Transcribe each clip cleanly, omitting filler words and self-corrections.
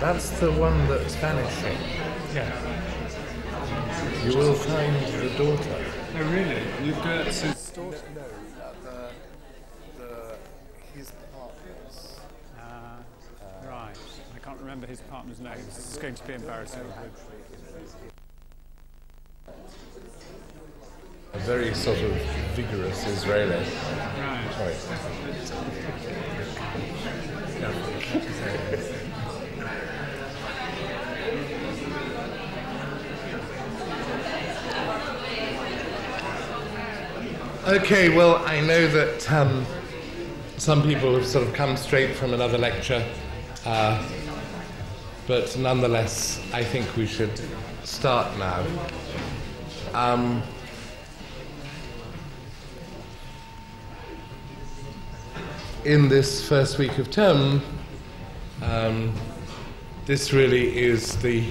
That's the one that's vanishing. Yeah. You will find the daughter. Oh, really? You've got his No, his partners. right. I can't remember his partner's name. This is going to be embarrassing. A very sort of vigorous Israeli. Right. Sorry. Okay, well, I know that some people have sort of come straight from another lecture, but nonetheless, I think we should start now. In this first week of term, this really is the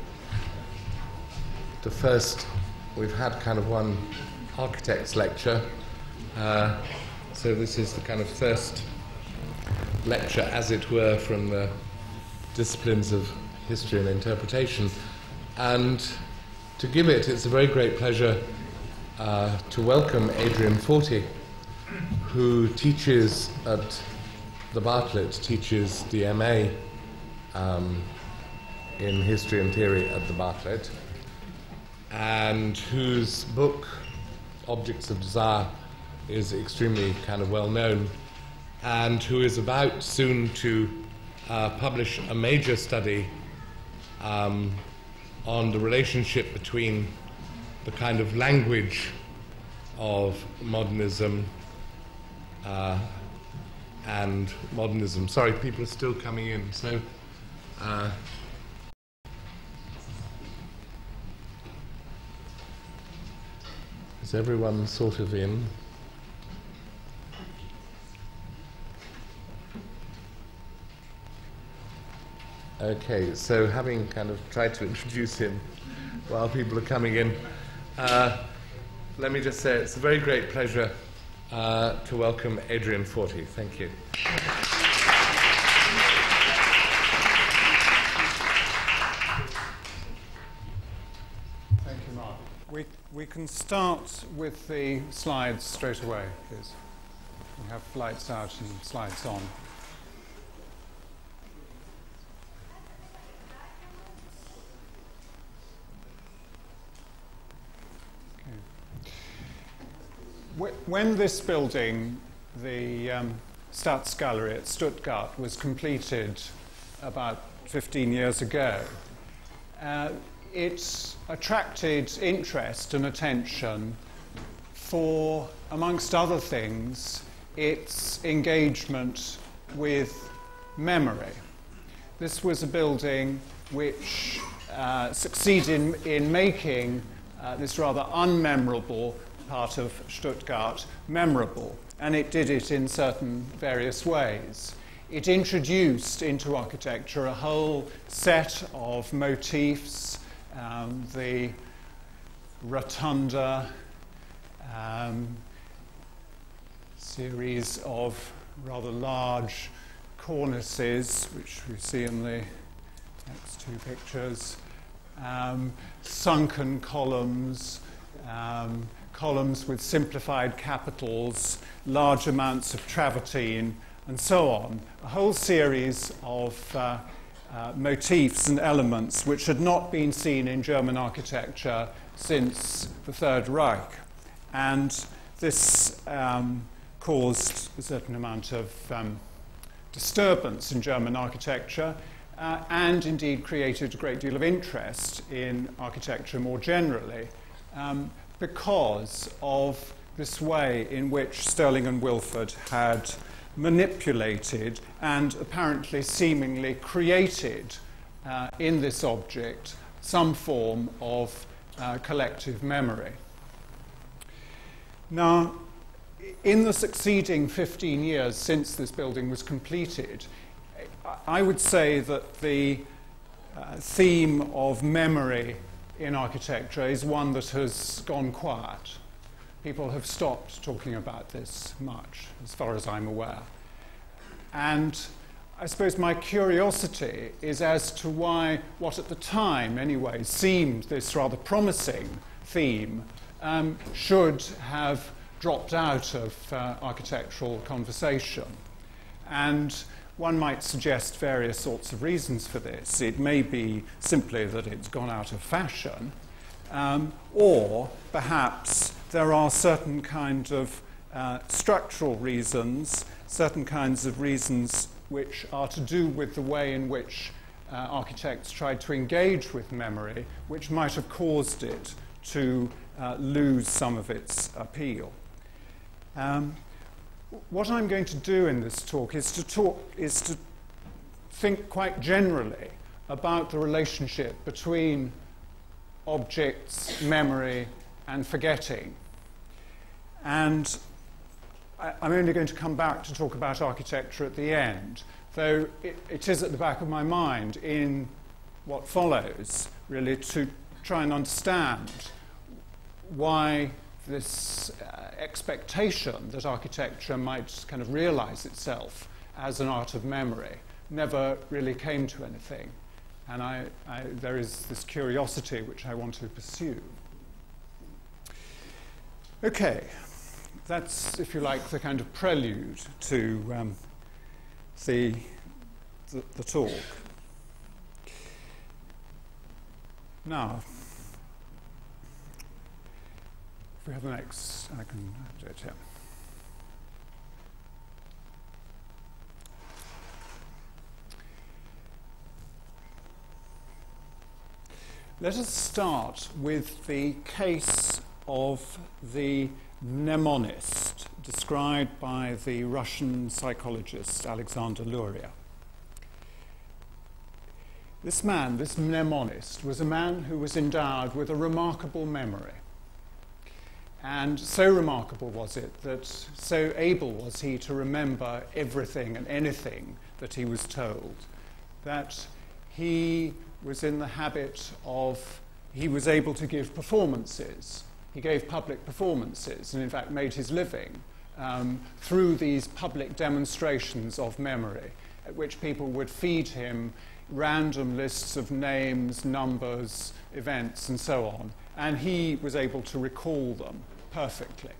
first, we've had kind of one architect's lecture, so this is the kind of first lecture, as it were, from the disciplines of history and interpretation. And to give it, it's a very great pleasure to welcome Adrian Forty, who teaches at the Bartlett, teaches the MA in history and theory at the Bartlett, and whose book Objects of Desire is extremely kind of well known, and who is about soon to publish a major study on the relationship between the kind of language of modernism and modernism. Sorry, people are still coming in, so is everyone sort of in? Okay, so having kind of tried to introduce him while people are coming in, let me just say it's a very great pleasure to welcome Adrian Forty. Thank you. Thank you, Mark. We can start with the slides straight away, please. We have lights out and slides on. Okay. When this building, the Staatsgalerie at Stuttgart, was completed about 15 years ago, it attracted interest and attention for, amongst other things, its engagement with memory. This was a building which succeeded in making this rather unmemorable part of Stuttgart memorable, and it did it in certain various ways. It introduced into architecture a whole set of motifs, the rotunda, series of rather large cornices, which we see in the next two pictures, sunken columns, columns with simplified capitals, large amounts of travertine, and so on. A whole series of motifs and elements which had not been seen in German architecture since the Third Reich. And this caused a certain amount of disturbance in German architecture, and indeed created a great deal of interest in architecture more generally, because of this way in which Stirling and Wilford had manipulated and apparently seemingly created in this object some form of collective memory. Now, in the succeeding 15 years since this building was completed, I would say that the theme of memory in architecture is one that has gone quiet. People have stopped talking about this much, as far as I'm aware. And I suppose my curiosity is as to why what at the time anyway seemed this rather promising theme should have dropped out of architectural conversation. And one might suggest various sorts of reasons for this. It may be simply that it's gone out of fashion, or perhaps there are certain kind of structural reasons, certain kinds of reasons which are to do with the way in which architects tried to engage with memory, which might have caused it to lose some of its appeal. What I'm going to do in this talk is to think quite generally about the relationship between objects, memory, and forgetting. And I'm only going to come back to talk about architecture at the end, though it is at the back of my mind in what follows, really, to try and understand why this expectation that architecture might kind of realize itself as an art of memory never really came to anything. And there is this curiosity which I want to pursue. Okay, that's, if you like, the kind of prelude to the talk. Now, we have the next, I can do it here. Let us start with the case of the mnemonist described by the Russian psychologist Alexander Luria. This man, this mnemonist, was a man who was endowed with a remarkable memory. And so remarkable was it that so able was he to remember everything and anything that he was told, that he was in the habit of, he was able to give performances. He gave public performances and in fact made his living through these public demonstrations of memory, at which people would feed him random lists of names, numbers, events, and so on. And he was able to recall them perfectly.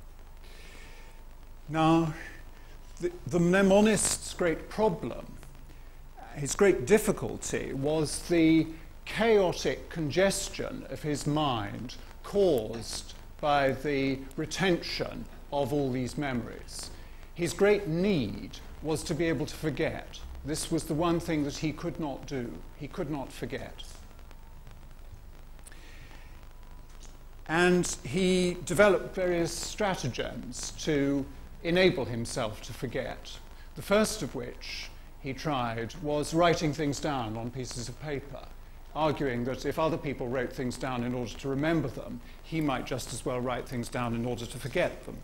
Now, the mnemonist's great problem, his great difficulty, was the chaotic congestion of his mind caused by the retention of all these memories. His great need was to be able to forget. This was the one thing that he could not do. He could not forget. And he developed various stratagems to enable himself to forget. The first of which he tried was writing things down on pieces of paper, arguing that if other people wrote things down in order to remember them, he might just as well write things down in order to forget them.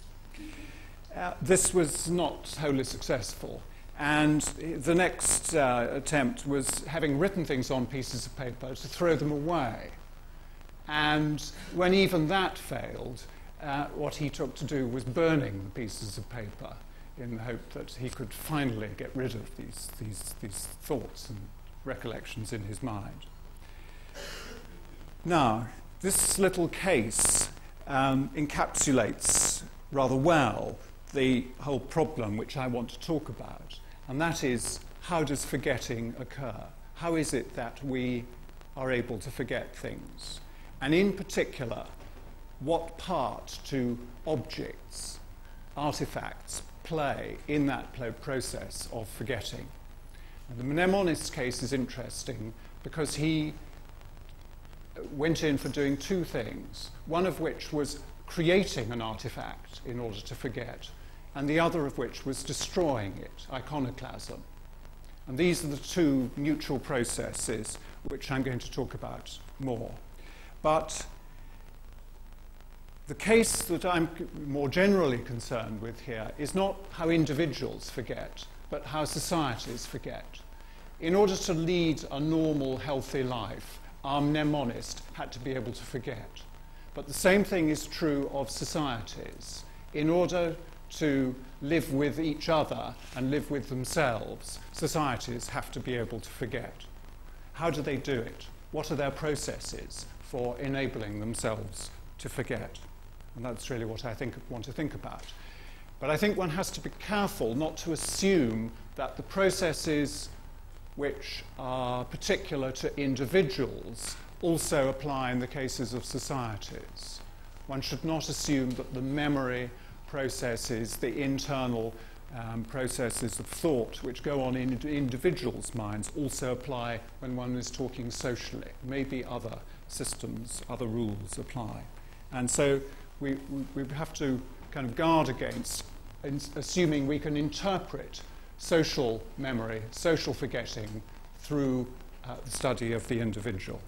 This was not wholly successful. And the next attempt was, having written things on pieces of paper, to throw them away. And when even that failed, what he took to do was burning the pieces of paper in the hope that he could finally get rid of these thoughts and recollections in his mind. Now, this little case encapsulates rather well the whole problem which I want to talk about, and that is, how does forgetting occur? How is it that we are able to forget things? And in particular, what part do objects, artifacts, play in that process of forgetting? And the mnemonist's case is interesting because he went in for doing two things, one of which was creating an artifact in order to forget, and the other of which was destroying it, iconoclasm. And these are the two mutual processes which I'm going to talk about more. But the case that I'm more generally concerned with here is not how individuals forget, but how societies forget. In order to lead a normal, healthy life, our mnemonist had to be able to forget. But the same thing is true of societies. In order to live with each other and live with themselves, societies have to be able to forget. How do they do it? What are their processes for enabling themselves to forget? And that's really what I want to think about. But I think one has to be careful not to assume that the processes which are particular to individuals also apply in the cases of societies. One should not assume that the memory processes, the internal processes of thought which go on in individuals' minds also apply when one is talking socially. Maybe other systems, other rules apply. And so we have to kind of guard against assuming we can interpret social memory, social forgetting through the study of the individual.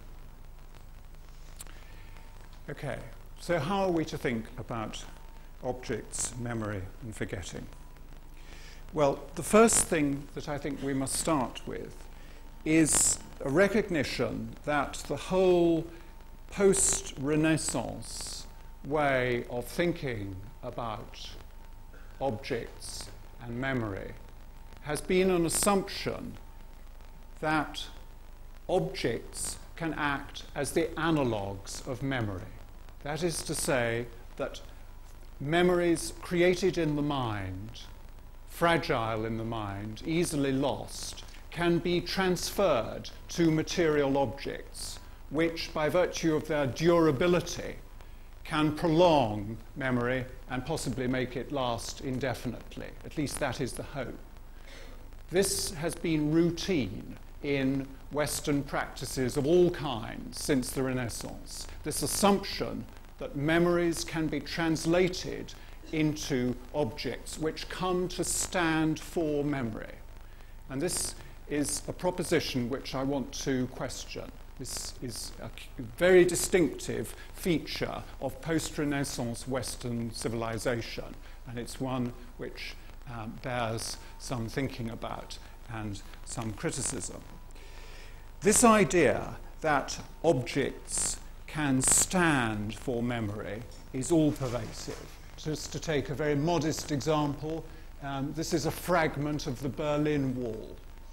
Okay, so how are we to think about objects, memory, and forgetting? Well, the first thing that I think we must start with is a recognition that the whole post-Renaissance way of thinking about objects and memory has been an assumption that objects can act as the analogues of memory. That is to say that memories created in the mind, fragile in the mind, easily lost, can be transferred to material objects, which, by virtue of their durability, can prolong memory and possibly make it last indefinitely. At least that is the hope. This has been routine in Western practices of all kinds since the Renaissance. This assumption that memories can be translated into objects which come to stand for memory. And this is a proposition which I want to question. This is a very distinctive feature of post-Renaissance Western civilization, and it's one which bears some thinking about and some criticism. This idea that objects can stand for memory is all-pervasive. Just to take a very modest example, this is a fragment of the Berlin Wall,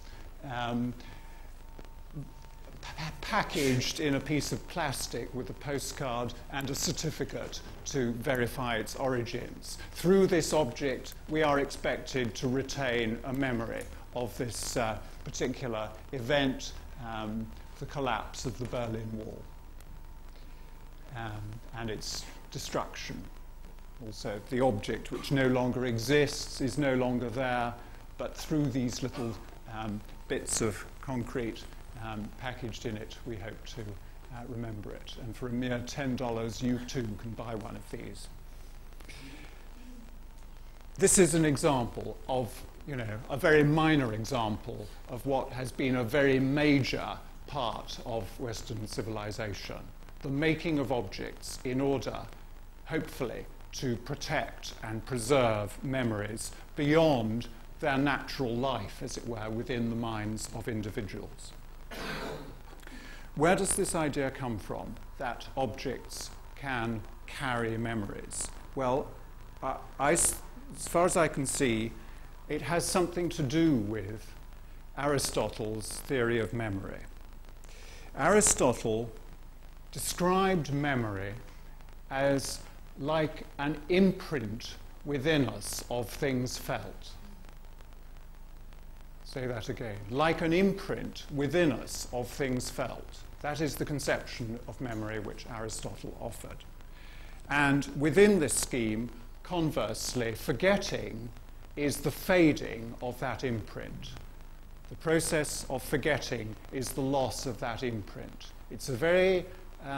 packaged in a piece of plastic with a postcard and a certificate to verify its origins. Through this object, we are expected to retain a memory of this particular event, the collapse of the Berlin Wall, and its destruction. Also, the object which no longer exists is no longer there, but through these little bits of concrete packaged in it, we hope to remember it. And for a mere $10, you too can buy one of these. This is an example of, a very minor example of what has been a very major part of Western civilization. The making of objects in order, hopefully, to protect and preserve memories beyond their natural life, as it were, within the minds of individuals. Where does this idea come from, that objects can carry memories? Well, as far as I can see, it has something to do with Aristotle's theory of memory. Aristotle described memory as like an imprint within us of things felt. Say that again. Like an imprint within us of things felt. That is the conception of memory which Aristotle offered. And within this scheme, conversely, forgetting is the fading of that imprint. The process of forgetting is the loss of that imprint. It's a very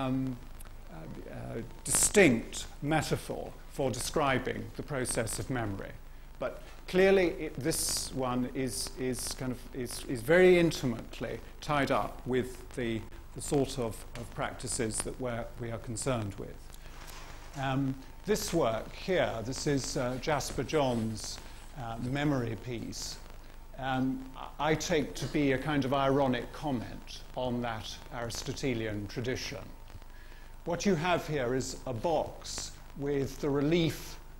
distinct metaphor for describing the process of memory. But clearly, this one is very intimately tied up with the sort of practices that we are concerned with. This work here, this is Jasper John's memory piece. I take to be a kind of ironic comment on that Aristotelian tradition. What you have here is a box with the relief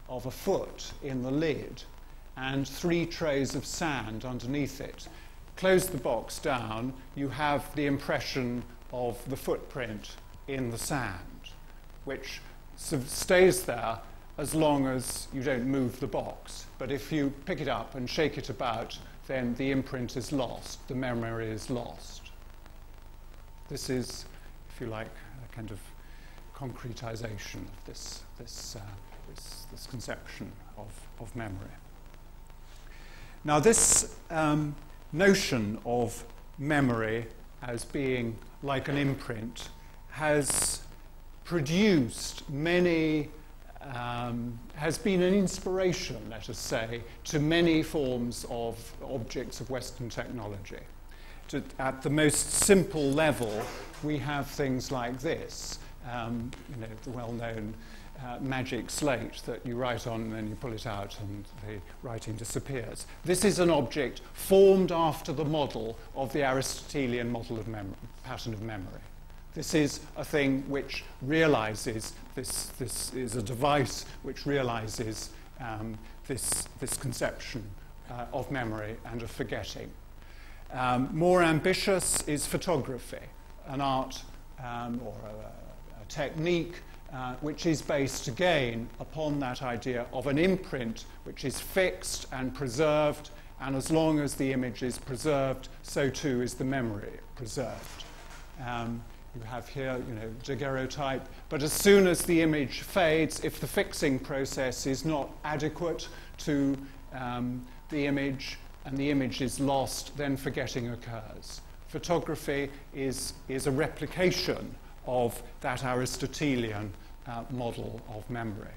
of a foot in the lid and 3 trays of sand underneath it. Close the box down, you have the impression of the footprint in the sand, which stays there as long as you don't move the box. But if you pick it up and shake it about, then the imprint is lost, the memory is lost. This is, if you like, a kind of concretization of this conception of memory. Now, this notion of memory as being like an imprint has produced many, has been an inspiration, let us say, to many forms of objects of Western technology. At the most simple level, we have things like this, the well-known magic slate that you write on and then you pull it out and the writing disappears. This is an object formed after the model of the Aristotelian model of pattern of memory. This is a thing which realizes, this is a device which realizes this conception of memory and of forgetting. More ambitious is photography, an art or a technique which is based again upon that idea of an imprint which is fixed and preserved, and as long as the image is preserved, so too is the memory preserved. You have here, daguerreotype, but as soon as the image fades, if the fixing process is not adequate to the image and the image is lost, then forgetting occurs. Photography is a replication of that Aristotelian model of memory.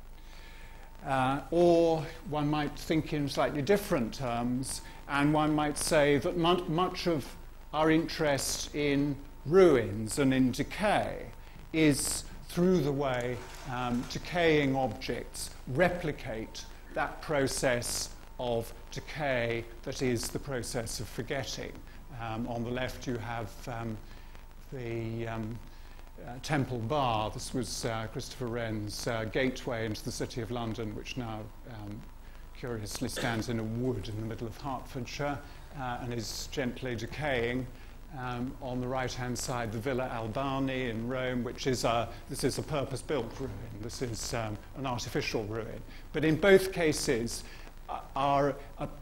Or one might think in slightly different terms, and one might say that much of our interest in ruins and in decay is through the way decaying objects replicate that process of decay that is the process of forgetting. On the left you have the Temple Bar. This was Christopher Wren's gateway into the city of London, which now curiously stands in a wood in the middle of Hertfordshire and is gently decaying. On the right-hand side, the Villa Albani in Rome, which is this is a purpose-built ruin. This is an artificial ruin. But in both cases, our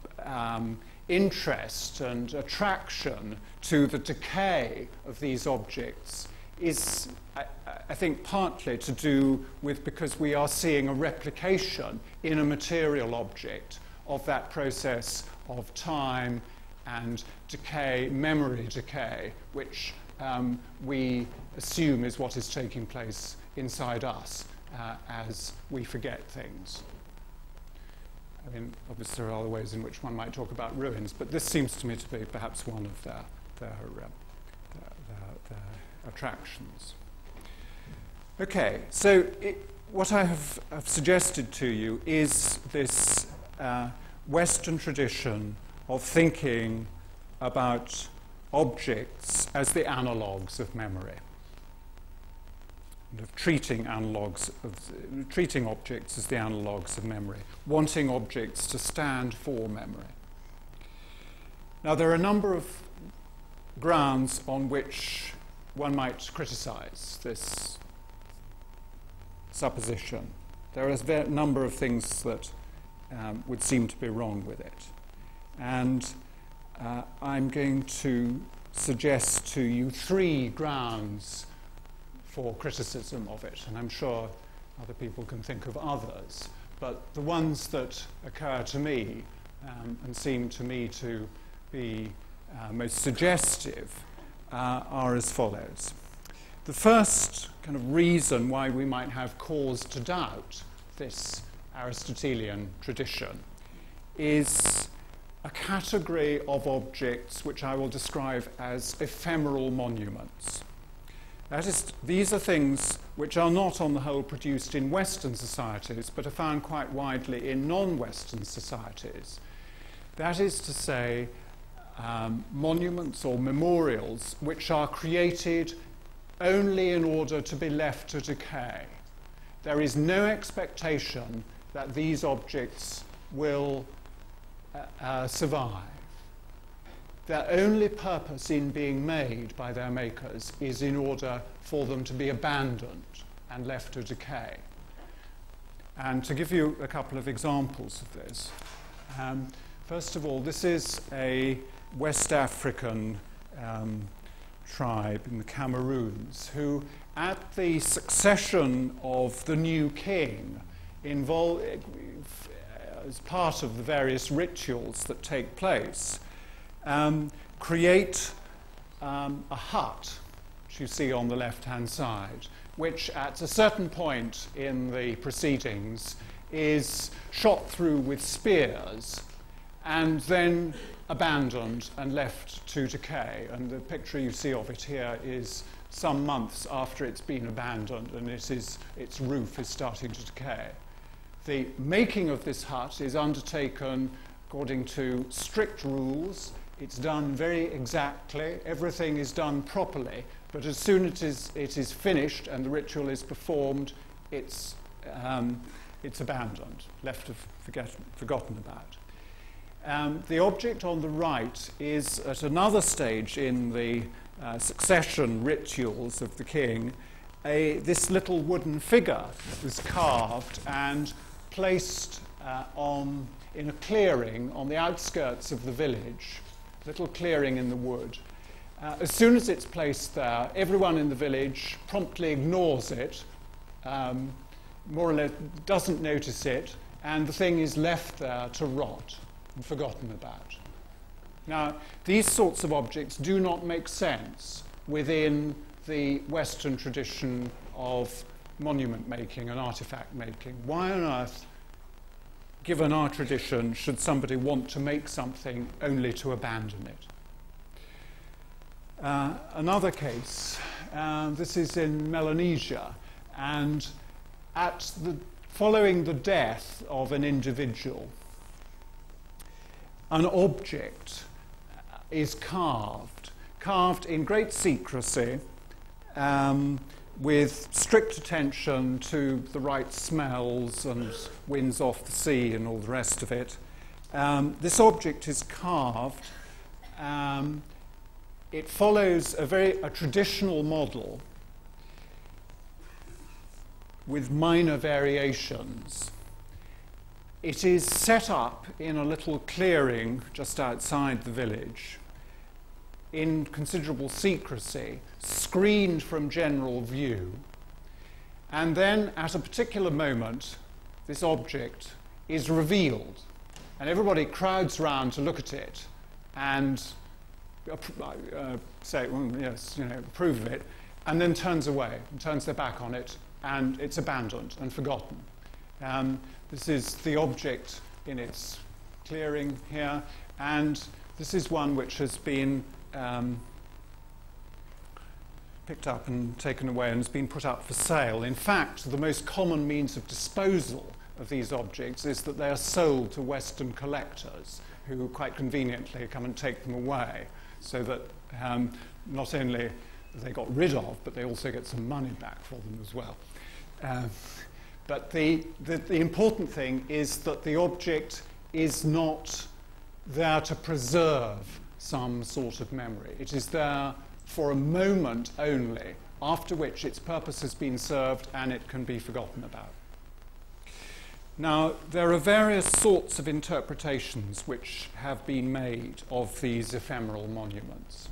interest and attraction to the decay of these objects is, I think, partly to do with because we are seeing a replication in a material object of that process of time and decay, memory decay, which we assume is what is taking place inside us as we forget things. I mean, obviously there are other ways in which one might talk about ruins, but this seems to me to be perhaps one of their attractions. Okay, so what I have suggested to you is this Western tradition of thinking about objects as the analogues of memory, and of treating objects as the analogues of memory, wanting objects to stand for memory. Now, there are a number of grounds on which one might criticize this supposition. There are a number of things that would seem to be wrong with it. And I'm going to suggest to you 3 grounds for criticism of it, and I'm sure other people can think of others, but the ones that occur to me and seem to me to be most suggestive are as follows. The first kind of reason why we might have cause to doubt this Aristotelian tradition is a category of objects which I will describe as ephemeral monuments. That is, these are things which are not on the whole produced in Western societies, but are found quite widely in non-Western societies. That is to say, monuments or memorials which are created only in order to be left to decay. There is no expectation that these objects will survive. Their only purpose in being made by their makers is in order for them to be abandoned and left to decay. And to give you a couple of examples of this, first of all, this is a West African tribe in the Cameroons who, at the succession of the new king, as part of the various rituals that take place, create a hut, which you see on the left-hand side, which at a certain point in the proceedings is shot through with spears and then abandoned and left to decay. And the picture you see of it here is some months after it's been abandoned, and its roof is starting to decay. The making of this hut is undertaken according to strict rules. It's done very exactly. Everything is done properly. But as soon as it is finished and the ritual is performed, it's abandoned, left to forgotten about. The object on the right is at another stage in the succession rituals of the king. This little wooden figure was carved and placed in a clearing on the outskirts of the village, a little clearing in the wood. As soon as it's placed there, everyone in the village promptly ignores it, more or less doesn't notice it, and the thing is left there to rot and forgotten about. Now, these sorts of objects do not make sense within the Western tradition of monument making and artifact making. Why on earth, given our tradition, should somebody want to make something only to abandon it? Another case, this is in Melanesia, and following the death of an individual, an object is carved in great secrecy, with strict attention to the right smells and winds off the sea and all the rest of it. This object is carved. It follows a traditional model with minor variations. It is set up in a little clearing just outside the village in considerable secrecy, screened from general view, and then at a particular moment this object is revealed and everybody crowds round to look at it and say, well, yes, approve of it, and then turns away and turns their back on it, and it's abandoned and forgotten. This is the object in its clearing here, and this is one which has been picked up and taken away and has been put up for sale. In fact, the most common means of disposal of these objects is that they are sold to Western collectors who quite conveniently come and take them away, so that not only are they got rid of, but they also get some money back for them as well. But the important thing is that the object is not there to preserve some sort of memory. It is there for a moment only, after which its purpose has been served and it can be forgotten about. Now, there are various sorts of interpretations which have been made of these ephemeral monuments.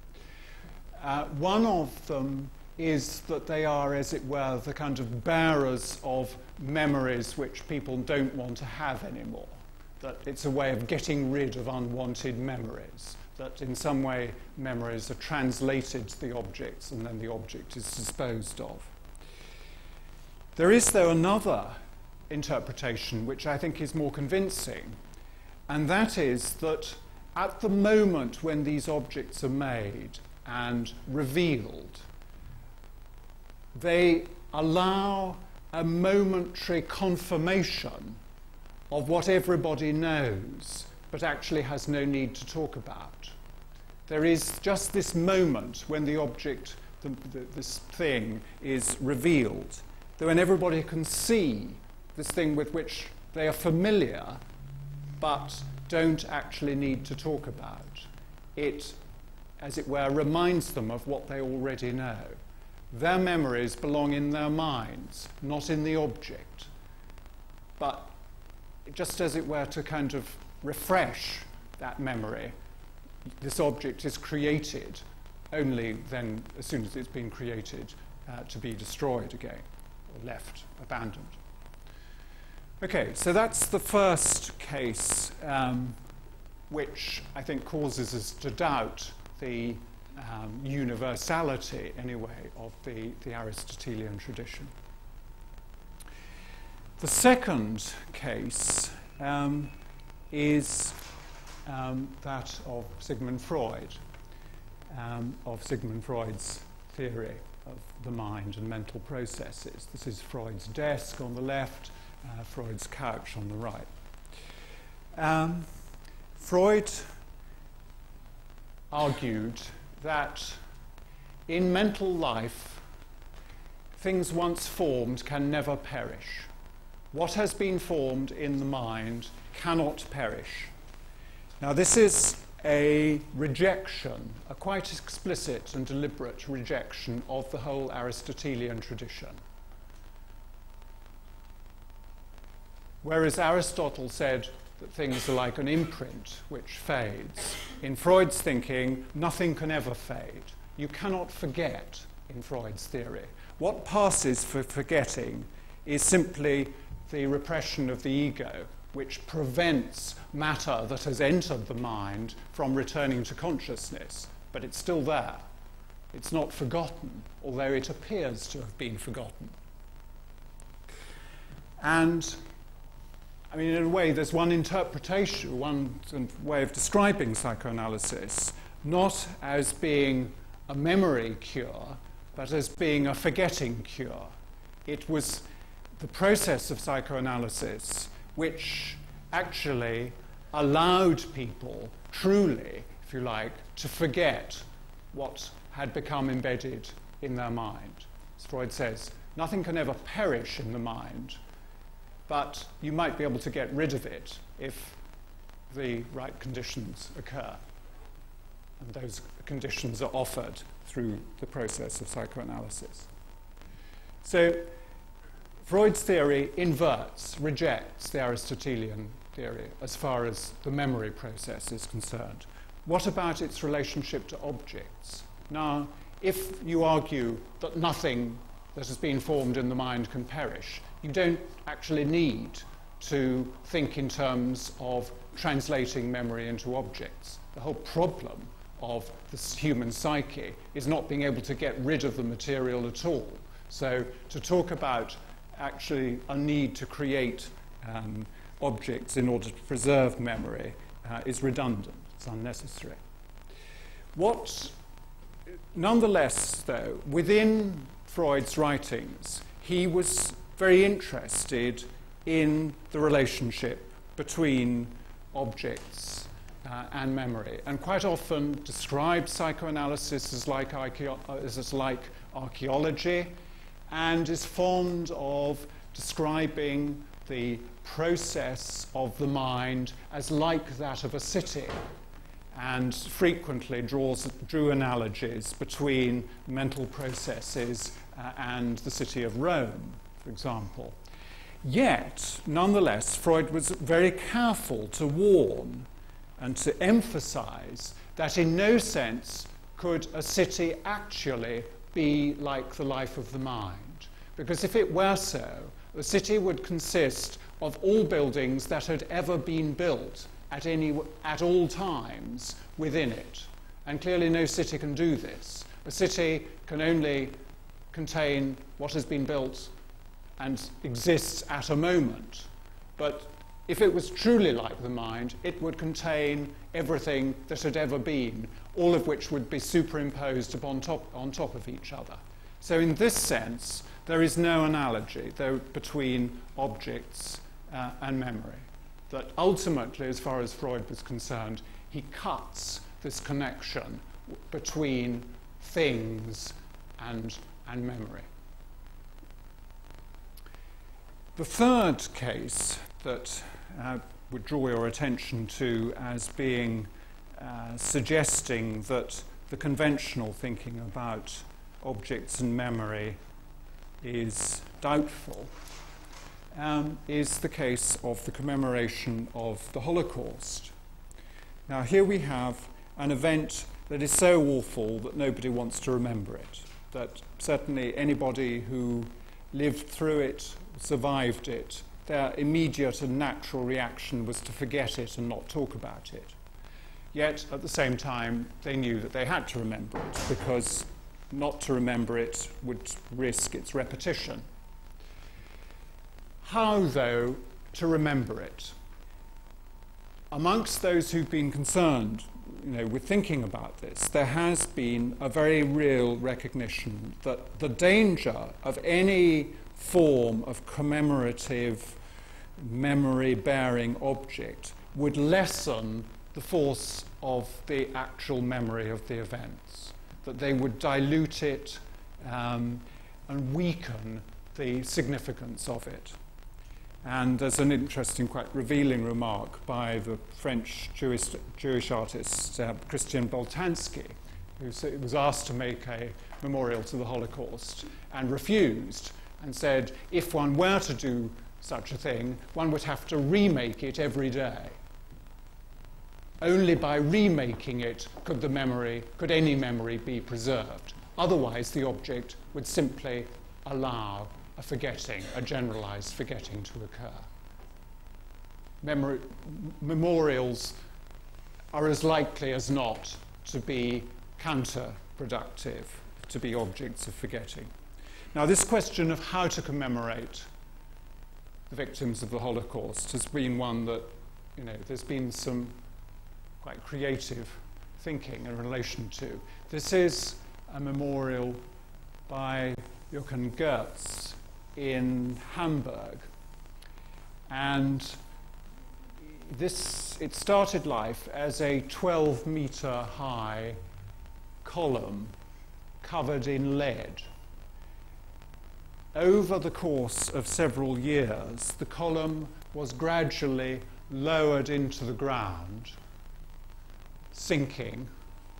One of them is that they are, as it were, the kind of bearers of memories which people don't want to have anymore. That it's a way of getting rid of unwanted memories. That in some way memories are translated to the objects and then the object is disposed of. There is, though, another interpretation which I think is more convincing, and that is that at the moment when these objects are made and revealed, they allow a momentary confirmation of what everybody knows but actually has no need to talk about. There is just this moment when the object, this thing, is revealed, when everybody can see this thing with which they are familiar but don't actually need to talk about. It, as it were, reminds them of what they already know. Their memories belong in their minds, not in the object. But just as it were to kind of refresh that memory, this object is created only then, as soon as it's been created, to be destroyed again, or left, abandoned. Okay, so that's the first case which I think causes us to doubt the universality, anyway, of the Aristotelian tradition. The second case is that of Sigmund Freud, of Sigmund Freud's theory of the mind and mental processes. This is Freud's desk on the left, Freud's couch on the right. Freud argued that in mental life, things once formed can never perish. What has been formed in the mind cannot perish. Now, this is a rejection, a quite explicit and deliberate rejection of the whole Aristotelian tradition. Whereas Aristotle said that things are like an imprint which fades, in Freud's thinking, nothing can ever fade. You cannot forget in Freud's theory. What passes for forgetting is simply the repression of the ego, which prevents matter that has entered the mind from returning to consciousness. But it's still there. It's not forgotten, although it appears to have been forgotten. And, I mean, in a way, there's one interpretation, one way of describing psychoanalysis, not as being a memory cure, but as being a forgetting cure. It was the process of psychoanalysis which actually allowed people truly, if you like, to forget what had become embedded in their mind. As Freud says, nothing can ever perish in the mind, but you might be able to get rid of it if the right conditions occur. And those conditions are offered through the process of psychoanalysis. So Freud's theory inverts, rejects the Aristotelian theory as far as the memory process is concerned. What about its relationship to objects? Now, if you argue that nothing that has been formed in the mind can perish, you don't actually need to think in terms of translating memory into objects. The whole problem of the human psyche is not being able to get rid of the material at all. So to talk about actually a need to create objects in order to preserve memory is redundant, it's unnecessary. Nonetheless, though, within Freud's writings, he was very interested in the relationship between objects and memory, and quite often describes psychoanalysis as like archaeology, and is fond of describing the process of the mind as like that of a city, and frequently drew analogies between mental processes and the city of Rome, for example. Yet, nonetheless, Freud was very careful to warn and to emphasize that in no sense could a city actually be like the life of the mind. Because if it were so, the city would consist of all buildings that had ever been built at all times within it. And clearly no city can do this. A city can only contain what has been built and exists at a moment. But if it was truly like the mind, it would contain everything that had ever been, all of which would be superimposed on top of each other. So in this sense, there is no analogy between objects and memory. That ultimately, as far as Freud was concerned, he cuts this connection between things and memory. The third case that would draw your attention to as being suggesting that the conventional thinking about objects and memory is doubtful is the case of the commemoration of the Holocaust. Now, here we have an event that is so awful that nobody wants to remember it, that certainly anybody who lived through it, survived it, their immediate and natural reaction was to forget it and not talk about it. Yet, at the same time, they knew that they had to remember it, because not to remember it would risk its repetition. How, though, to remember it? Amongst those who've been concerned, with thinking about this, there has been a very real recognition that the danger of any form of commemorative, memory-bearing object would lessen the force of the actual memory of the events, that they would dilute it and weaken the significance of it. And there's an interesting, quite revealing remark by the French Jewish artist Christian Boltanski, who was asked to make a memorial to the Holocaust and refused, and said if one were to do such a thing, one would have to remake it every day. Only by remaking it could any memory be preserved. Otherwise, the object would simply allow a forgetting, a generalized forgetting to occur. Memorials are as likely as not to be counterproductive, to be objects of forgetting. Now, this question of how to commemorate the victims of the Holocaust has been one that, there's been some quite creative thinking in relation to. This is a memorial by Johann Goetz in Hamburg, and it started life as a 12-meter high column covered in lead. Over the course of several years, the column was gradually lowered into the ground, sinking,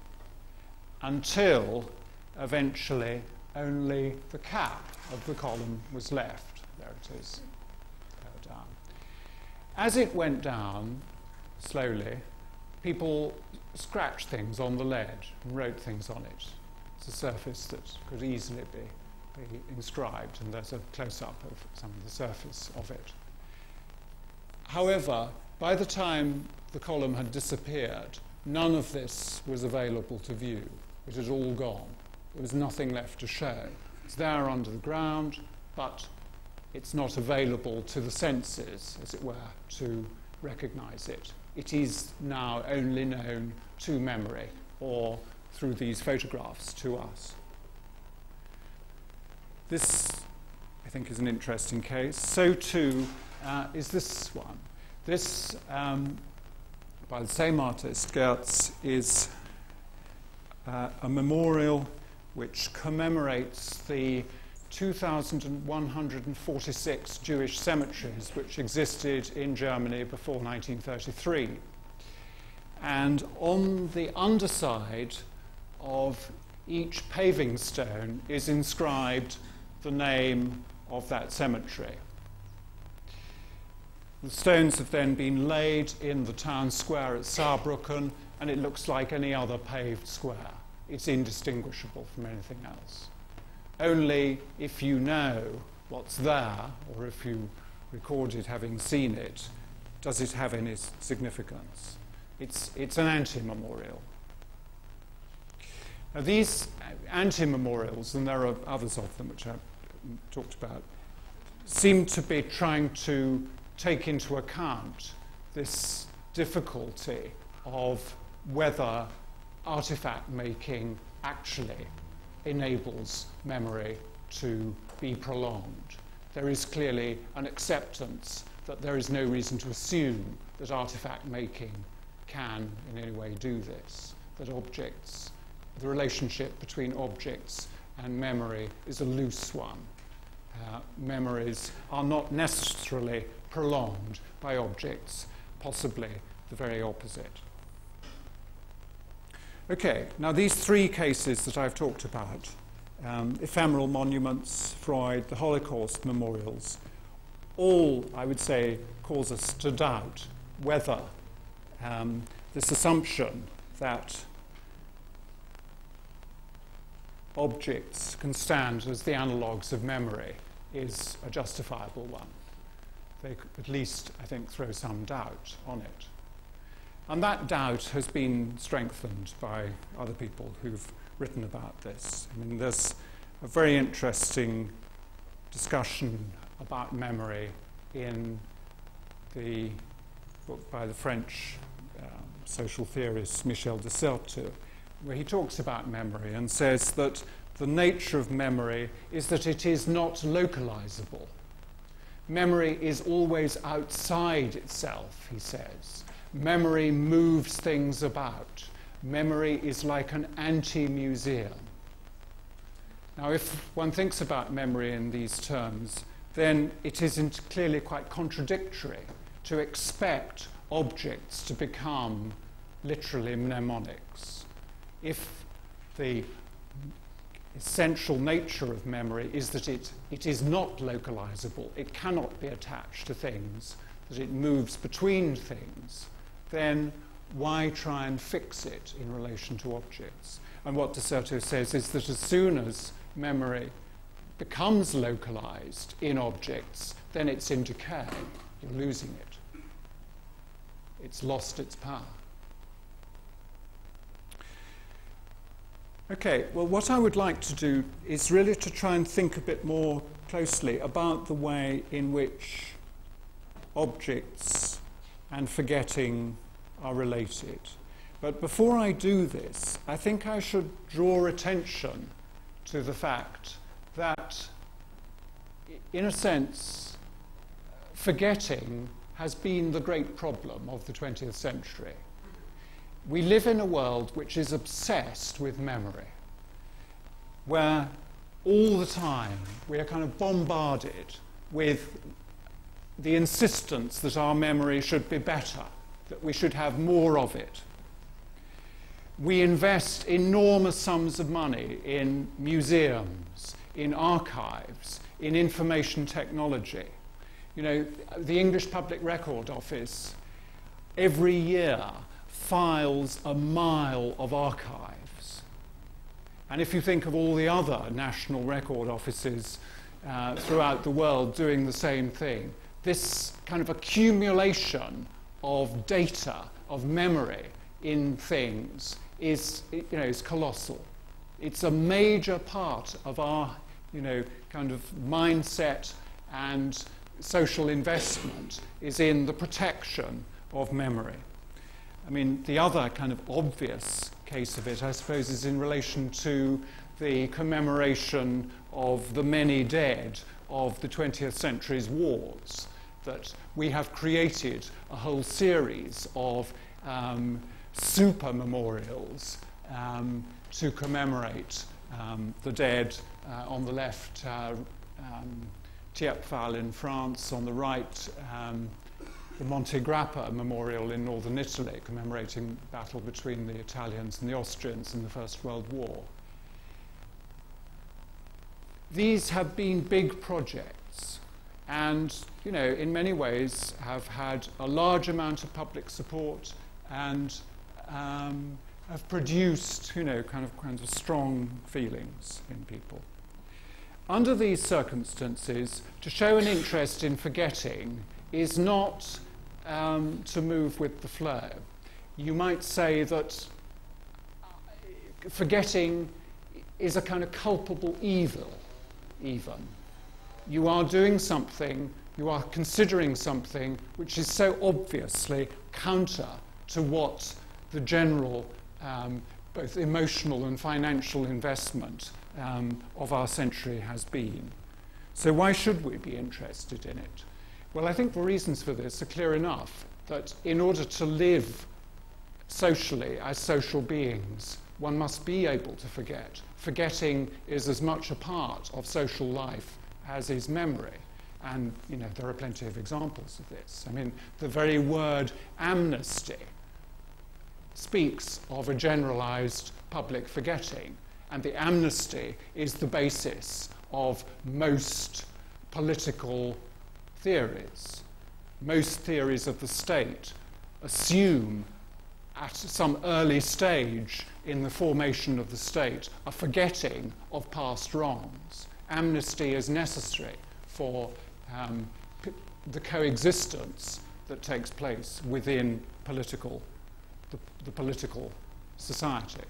until eventually only the cap of the column was left. There it is, down. As it went down, slowly, people scratched things on the lead and wrote things on it. It's a surface that could easily be inscribed, and there's a close-up of some of the surface of it. However, by the time the column had disappeared, none of this was available to view. It had all gone. There was nothing left to show. It's there under the ground, but it's not available to the senses, as it were, to recognize it. It is now only known to memory, or through these photographs to us. This, I think, is an interesting case. So too is this one. This, by the same artist, Goetz, is a memorial which commemorates the 2,146 Jewish cemeteries which existed in Germany before 1933. And on the underside of each paving stone is inscribed the name of that cemetery. The stones have then been laid in the town square at Saarbrücken, and it looks like any other paved square. It's indistinguishable from anything else. Only if you know what's there, or if you recorded having seen it, does it have any significance. It's an anti-memorial. Now, these anti-memorials, and there are others of them which I talked about, seem to be trying to take into account this difficulty of whether artifact making actually enables memory to be prolonged. There is clearly an acceptance that there is no reason to assume that artifact making can in any way do this, that the relationship between objects and memory is a loose one. memories are not necessarily prolonged by objects, possibly the very opposite. Okay, now these three cases that I've talked about, ephemeral monuments, Freud, the Holocaust memorials, all, I would say, cause us to doubt whether this assumption that objects can stand as the analogues of memory is a justifiable one. They at least, I think, throw some doubt on it. And that doubt has been strengthened by other people who've written about this. I mean, there's a very interesting discussion about memory in the book by the French social theorist Michel de Certeau, where he talks about memory and says that the nature of memory is that it is not localizable. Memory is always outside itself, he says. Memory moves things about. Memory is like an anti-museum. Now, if one thinks about memory in these terms, then it isn't clearly quite contradictory to expect objects to become literally mnemonics. If the essential nature of memory is that it is not localizable, it cannot be attached to things, that it moves between things, then why try and fix it in relation to objects? And what de Certeau says is that as soon as memory becomes localized in objects, then it's in decay. You're losing it. It's lost its power. Okay, well, what I would like to do is really to try and think a bit more closely about the way in which objects and forgetting are related. But before I do this, I think I should draw attention to the fact that, in a sense, forgetting has been the great problem of the 20th century. We live in a world which is obsessed with memory, where all the time we are kind of bombarded with the insistence that our memory should be better, that we should have more of it. We invest enormous sums of money in museums, in archives, in information technology. You know, the English Public Record Office every year files a mile of archives. And if you think of all the other national record offices throughout the world doing the same thing, this kind of accumulation of data, of memory in things is colossal. It's a major part of our, kind of mindset and social investment is in the protection of memory. I mean, the other kind of obvious case of it, I suppose, is in relation to the commemoration of the many dead of the 20th century's wars, that we have created a whole series of super memorials to commemorate the dead. On the left, Thiepval in France, on the right, the Monte Grappa Memorial in northern Italy, commemorating the battle between the Italians and the Austrians in the First World War. These have been big projects and, in many ways have had a large amount of public support and have produced, kind of strong feelings in people. Under these circumstances, to show an interest in forgetting is not to move with the flow. You might say that forgetting is a kind of culpable evil, even. You are doing something, you are considering something which is so obviously counter to what the general both emotional and financial investment of our century has been. So why should we be interested in it? Well, I think the reasons for this are clear enough, that in order to live socially as social beings, one must be able to forget. Forgetting is as much a part of social life as is memory. And, you know, there are plenty of examples of this. I mean, the very word amnesty speaks of a generalized public forgetting, and the amnesty is the basis of most political theories. Most theories of the state assume at some early stage in the formation of the state a forgetting of past wrongs. Amnesty is necessary for the coexistence that takes place within the political society.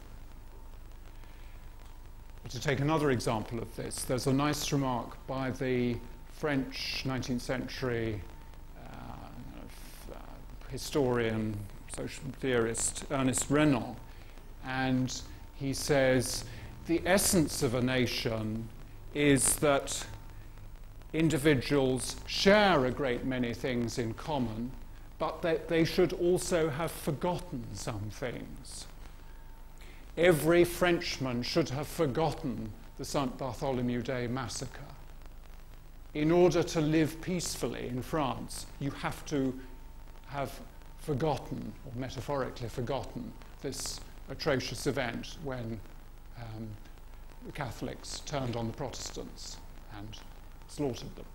But to take another example of this, there's a nice remark by the French 19th century historian, social theorist Ernest Renan, and he says, the essence of a nation is that individuals share a great many things in common, but that they should also have forgotten some things. Every Frenchman should have forgotten the St. Bartholomew Day massacre. In order to live peacefully in France, you have to have forgotten, or metaphorically forgotten, this atrocious event when the Catholics turned on the Protestants and slaughtered them.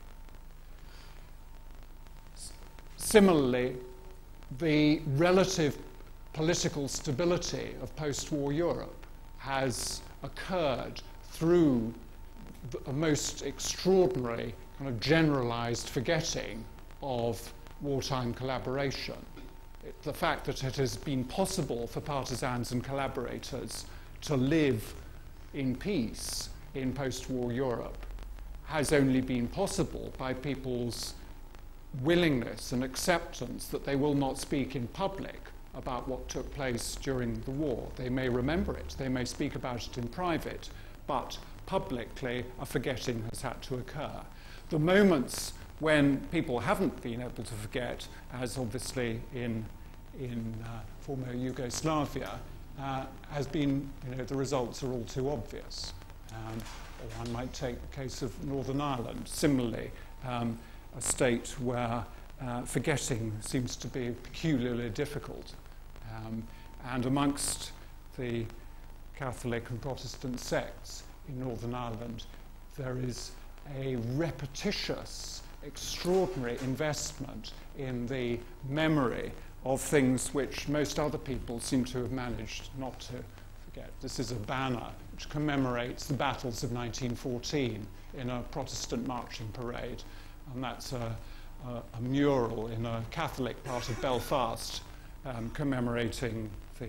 Similarly, the relative political stability of post-war Europe has occurred through a most extraordinary kind of generalized forgetting of wartime collaboration. The fact that it has been possible for partisans and collaborators to live in peace in post-war Europe has only been possible by people's willingness and acceptance that they will not speak in public about what took place during the war. They may remember it, they may speak about it in private, but publicly a forgetting has had to occur. The moments when people haven't been able to forget, as obviously in former Yugoslavia, has been, you know, the results are all too obvious. Or one might take the case of Northern Ireland, similarly, a state where forgetting seems to be peculiarly difficult. And amongst the Catholic and Protestant sects in Northern Ireland, there is a repetitious, extraordinary investment in the memory of things which most other people seem to have managed not to forget. This is a banner which commemorates the battles of 1914 in a Protestant marching parade, and that's a mural in a Catholic part of Belfast commemorating the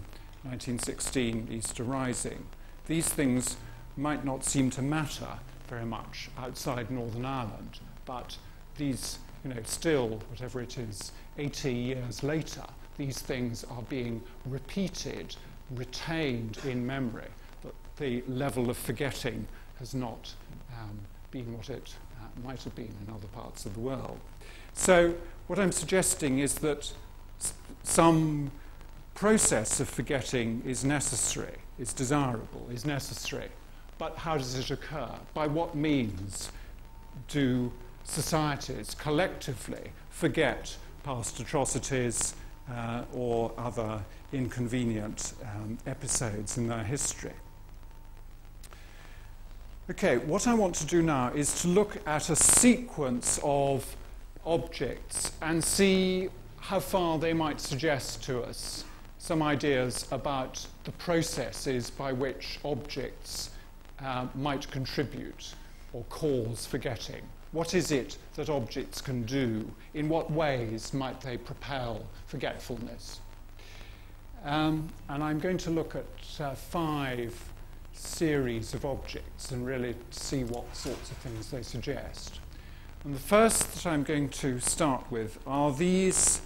1916 Easter Rising. These things might not seem to matter very much outside Northern Ireland, but these, you know, still, whatever it is, 80 years later, these things are being repeated, retained in memory, but the level of forgetting has not been what it might have been in other parts of the world. So what I'm suggesting is that some process of forgetting is necessary, is desirable, is necessary, but how does it occur? By what means do societies collectively forget past atrocities or other inconvenient episodes in their history? Okay, what I want to do now is to look at a sequence of objects and see how far they might suggest to us some ideas about the processes by which objects might contribute or cause forgetting. What is it that objects can do? In what ways might they propel forgetfulness? And I'm going to look at 5 series of objects and really see what sorts of things they suggest. And the first that I'm going to start with are these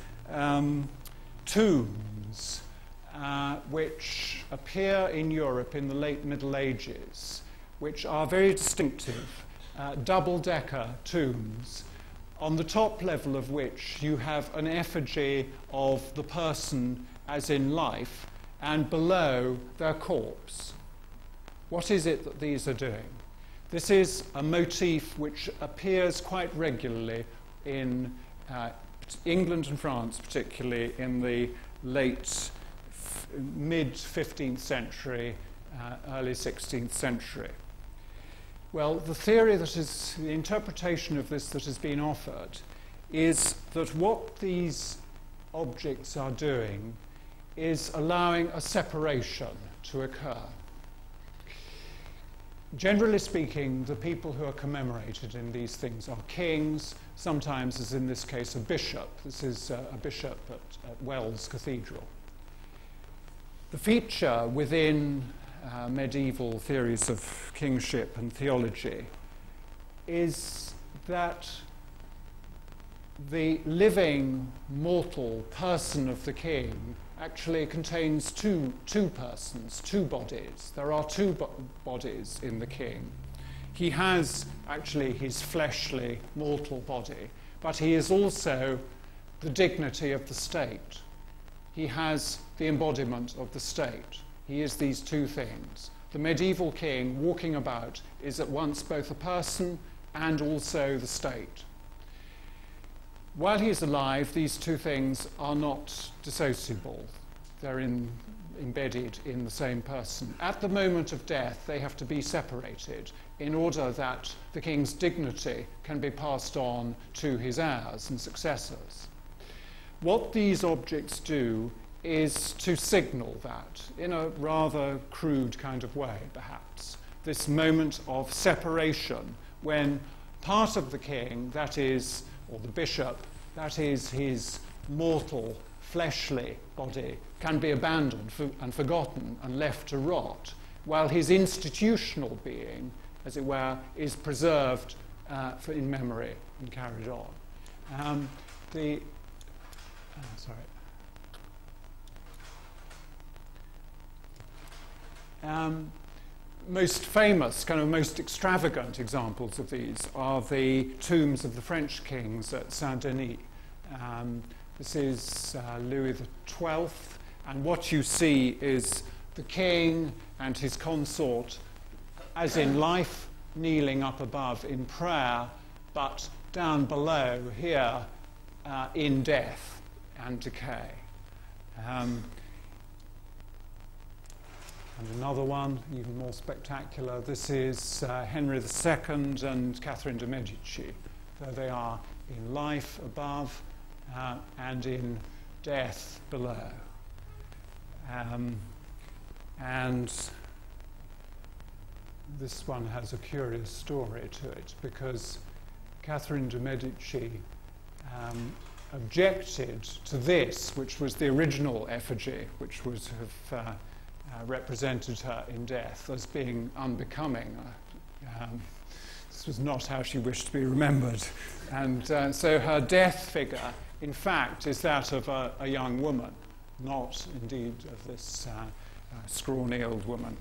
tombs which appear in Europe in the late Middle Ages, which are very distinctive double-decker tombs, on the top level of which you have an effigy of the person as in life, and below their corpse. What is it that these are doing? This is a motif which appears quite regularly in England and France, particularly in the mid-15th century, early 16th century. Well, the interpretation of this that has been offered is that what these objects are doing is allowing a separation to occur. Generally speaking, the people who are commemorated in these things are kings, sometimes, as in this case, a bishop. This is a bishop at Wells Cathedral. The feature within medieval theories of kingship and theology is that the living mortal person of the king actually contains two persons, two bodies. There are two bodies in the king. He has actually his fleshly mortal body, but he is also the dignity of the state. He has the embodiment of the state. He is these two things. The medieval king walking about is at once both a person and also the state. While he is alive, these two things are not dissociable. They're embedded in the same person. At the moment of death, they have to be separated in order that the king's dignity can be passed on to his heirs and successors. What these objects do is to signal that, in a rather crude kind of way, perhaps, this moment of separation when part of the king, that is, or the bishop, that is his mortal, fleshly body, can be abandoned and forgotten and left to rot, while his institutional being, as it were, is preserved in memory and carried on. Most famous, kind of most extravagant examples of these are the tombs of the French kings at Saint-Denis. This is Louis XII, and what you see is the king and his consort, as in life, kneeling up above in prayer, but down below here in death and decay. And another one, even more spectacular, this is Henry II and Catherine de' Medici. There they are in life above and in death below. And this one has a curious story to it, because Catherine de' Medici objected to this, which was the original effigy, which would have represented her in death, as being unbecoming. This was not how she wished to be remembered. And so her death figure, in fact, is that of a young woman, not indeed of this scrawny old woman.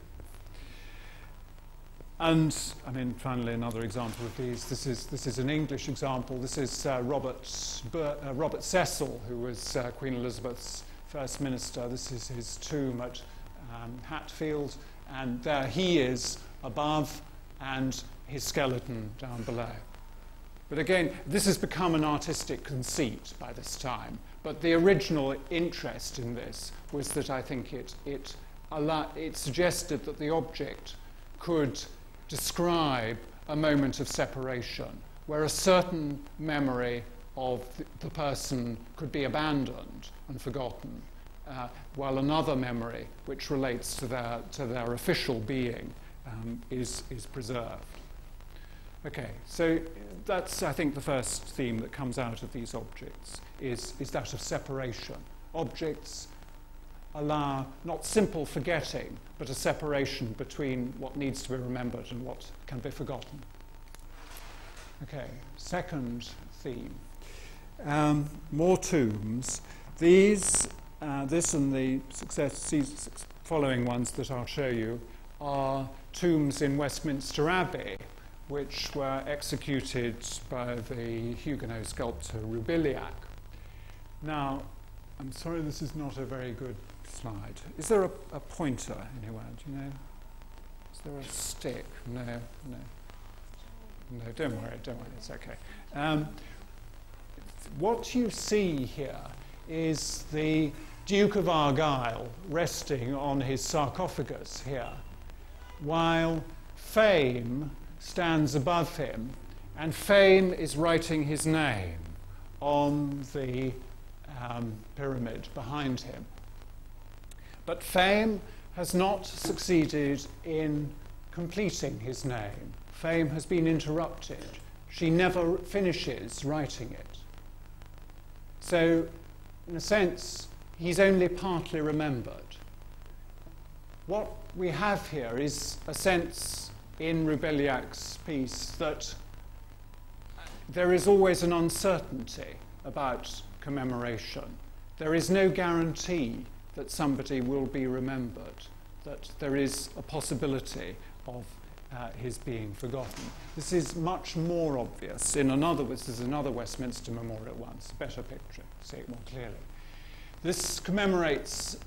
And, I mean, finally, another example of these. This is an English example. This is Robert Cecil, who was Queen Elizabeth's first minister. This is his tomb at Hatfield, and there he is above and his skeleton down below. But again, this has become an artistic conceit by this time, but the original interest in this was that I think it suggested that the object could describe a moment of separation where a certain memory of the person could be abandoned and forgotten, while another memory, which relates to their official being, is preserved. Okay, so that's, I think, the first theme that comes out of these objects, is that of separation. Objects allow not simple forgetting, but a separation between what needs to be remembered and what can be forgotten. Okay, second theme. More tombs. This and the following ones that I'll show you are tombs in Westminster Abbey, which were executed by the Huguenot sculptor Roubiliac. Now, I'm sorry this is not a very good slide. Is there a pointer anywhere? Do you know? Is there a stick? No, no. No, don't worry, it's okay. What you see here is the Duke of Argyll resting on his sarcophagus here, while Fame stands above him, and Fame is writing his name on the pyramid behind him. But Fame has not succeeded in completing his name. Fame has been interrupted. She never finishes writing it. So, in a sense, he's only partly remembered. What we have here is a sense in Roubiliac's piece that there is always an uncertainty about commemoration. There is no guarantee that somebody will be remembered, that there is a possibility of his being forgotten. This is much more obvious in this is another Westminster Memorial one. It's a better picture, see it more clearly. This commemorates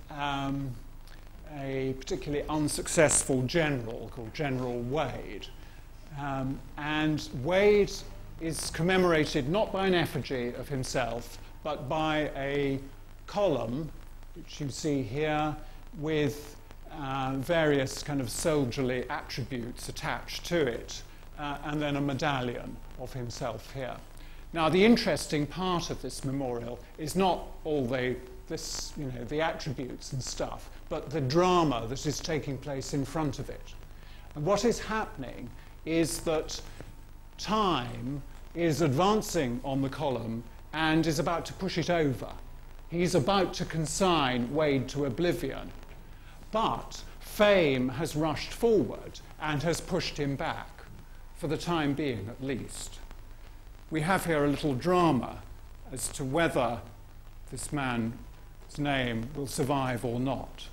a particularly unsuccessful general called General Wade. And Wade is commemorated not by an effigy of himself, but by a column, which you see here, with various kind of soldierly attributes attached to it, and then a medallion of himself here. Now, the interesting part of this memorial is not all the attributes and stuff, but the drama that is taking place in front of it. And what is happening is that time is advancing on the column and is about to push it over. He's about to consign Wade to oblivion. But Fame has rushed forward and has pushed him back, for the time being at least. We have here a little drama as to whether this man's name will survive or not.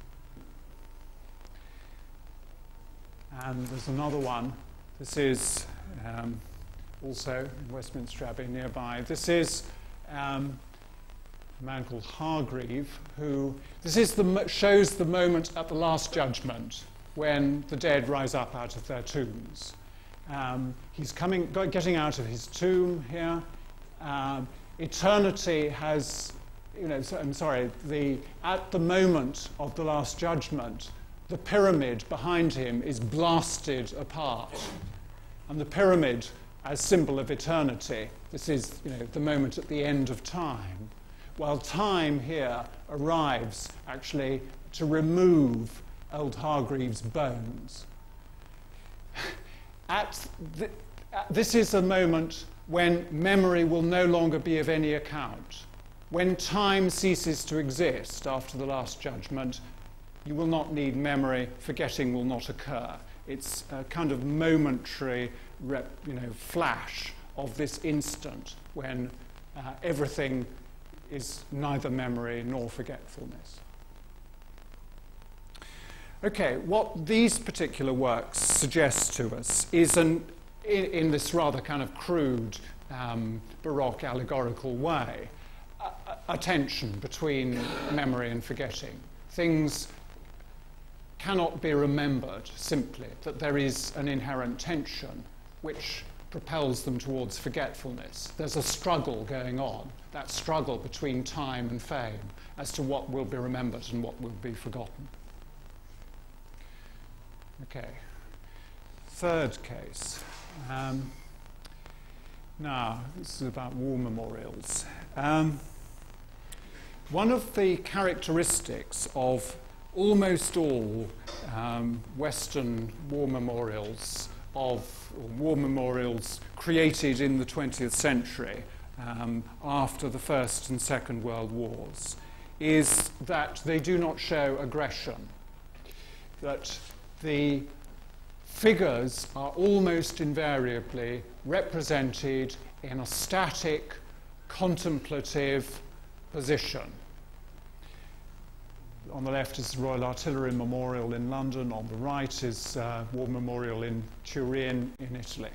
And there's another one. This is also in Westminster Abbey nearby. This is a man called Hargreave, who shows the moment at the Last Judgment when the dead rise up out of their tombs. He's getting out of his tomb here. Eternity has, at the moment of the Last Judgment, the pyramid behind him is blasted apart. And the pyramid, as symbol of eternity, this is, the moment at the end of time. While time here arrives, actually, to remove old Hargreave's bones. This is a moment when memory will no longer be of any account. When time ceases to exist after the Last Judgment, you will not need memory, forgetting will not occur. It's a kind of momentary flash of this instant when everything is neither memory nor forgetfulness. Okay, what these particular works suggest to us is, in this rather kind of crude Baroque allegorical way, a tension between memory and forgetting. Things cannot be remembered simply, that there is an inherent tension which propels them towards forgetfulness. There's a struggle going on, that struggle between time and fame, as to what will be remembered and what will be forgotten. Okay, third case. Now, this is about war memorials. One of the characteristics of almost all Western war memorials created in the 20th century after the First and Second World Wars is that they do not show aggression, that the figures are almost invariably represented in a static, contemplative position. On the left is the Royal Artillery Memorial in London. On the right is War Memorial in Turin in Italy.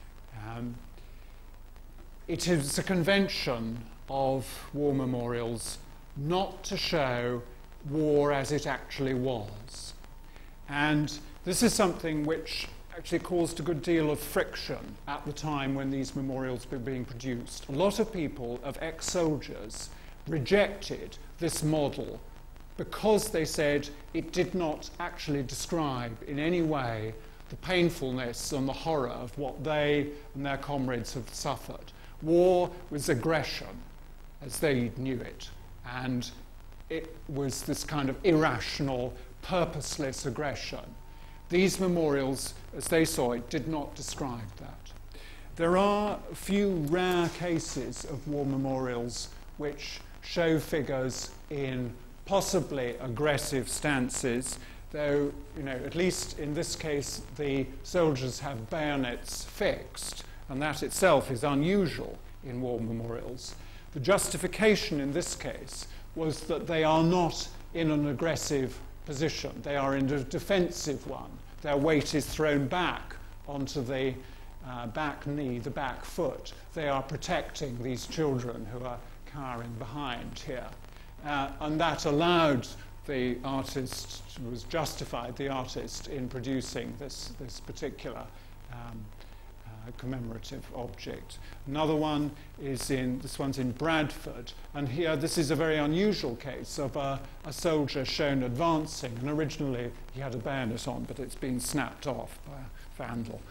It is a convention of war memorials not to show war as it actually was. And This is something which actually caused a good deal of friction at the time when these memorials were being produced. A lot of people, of ex-soldiers, rejected this model because they said it did not actually describe in any way the painfulness and the horror of what they and their comrades have suffered. War was aggression, as they knew it, and it was this kind of irrational, purposeless aggression. These memorials, as they saw it, did not describe that. There are a few rare cases of war memorials which show figures in possibly aggressive stances, though, at least in this case, the soldiers have bayonets fixed, and that itself is unusual in war memorials. The justification in this case was that they are not in an aggressive position. They are in a defensive one. Their weight is thrown back onto the back knee, the back foot. They are protecting these children who are cowering behind here. And that allowed the artist, was justified the artist in producing this particular commemorative object. Another one is this one's in Bradford, and here this is a very unusual case of a soldier shown advancing, and originally he had a bayonet on, but it's been snapped off by a vandal.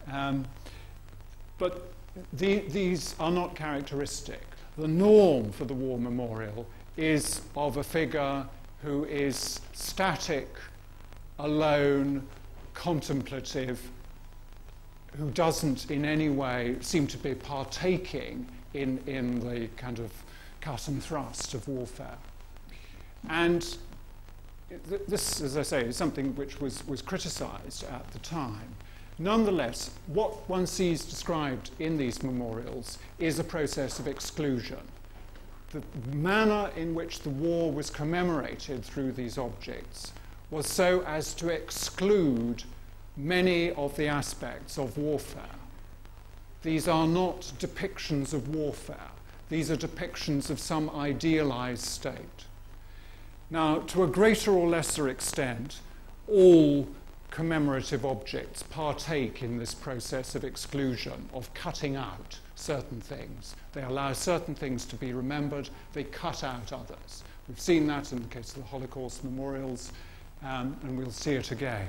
But these are not characteristic. The norm for the war memorial is of a figure who is static, alone, contemplative, who doesn't in any way seem to be partaking in the kind of cut and thrust of warfare. And this, as I say, is something which was criticised at the time. Nonetheless, what one sees described in these memorials is a process of exclusion. The manner in which the war was commemorated through these objects was so as to exclude many of the aspects of warfare. These are not depictions of warfare. These are depictions of some idealized state. Now, to a greater or lesser extent, all commemorative objects partake in this process of exclusion, of cutting out certain things. They allow certain things to be remembered, they cut out others. We've seen that in the case of the Holocaust memorials, and we'll see it again.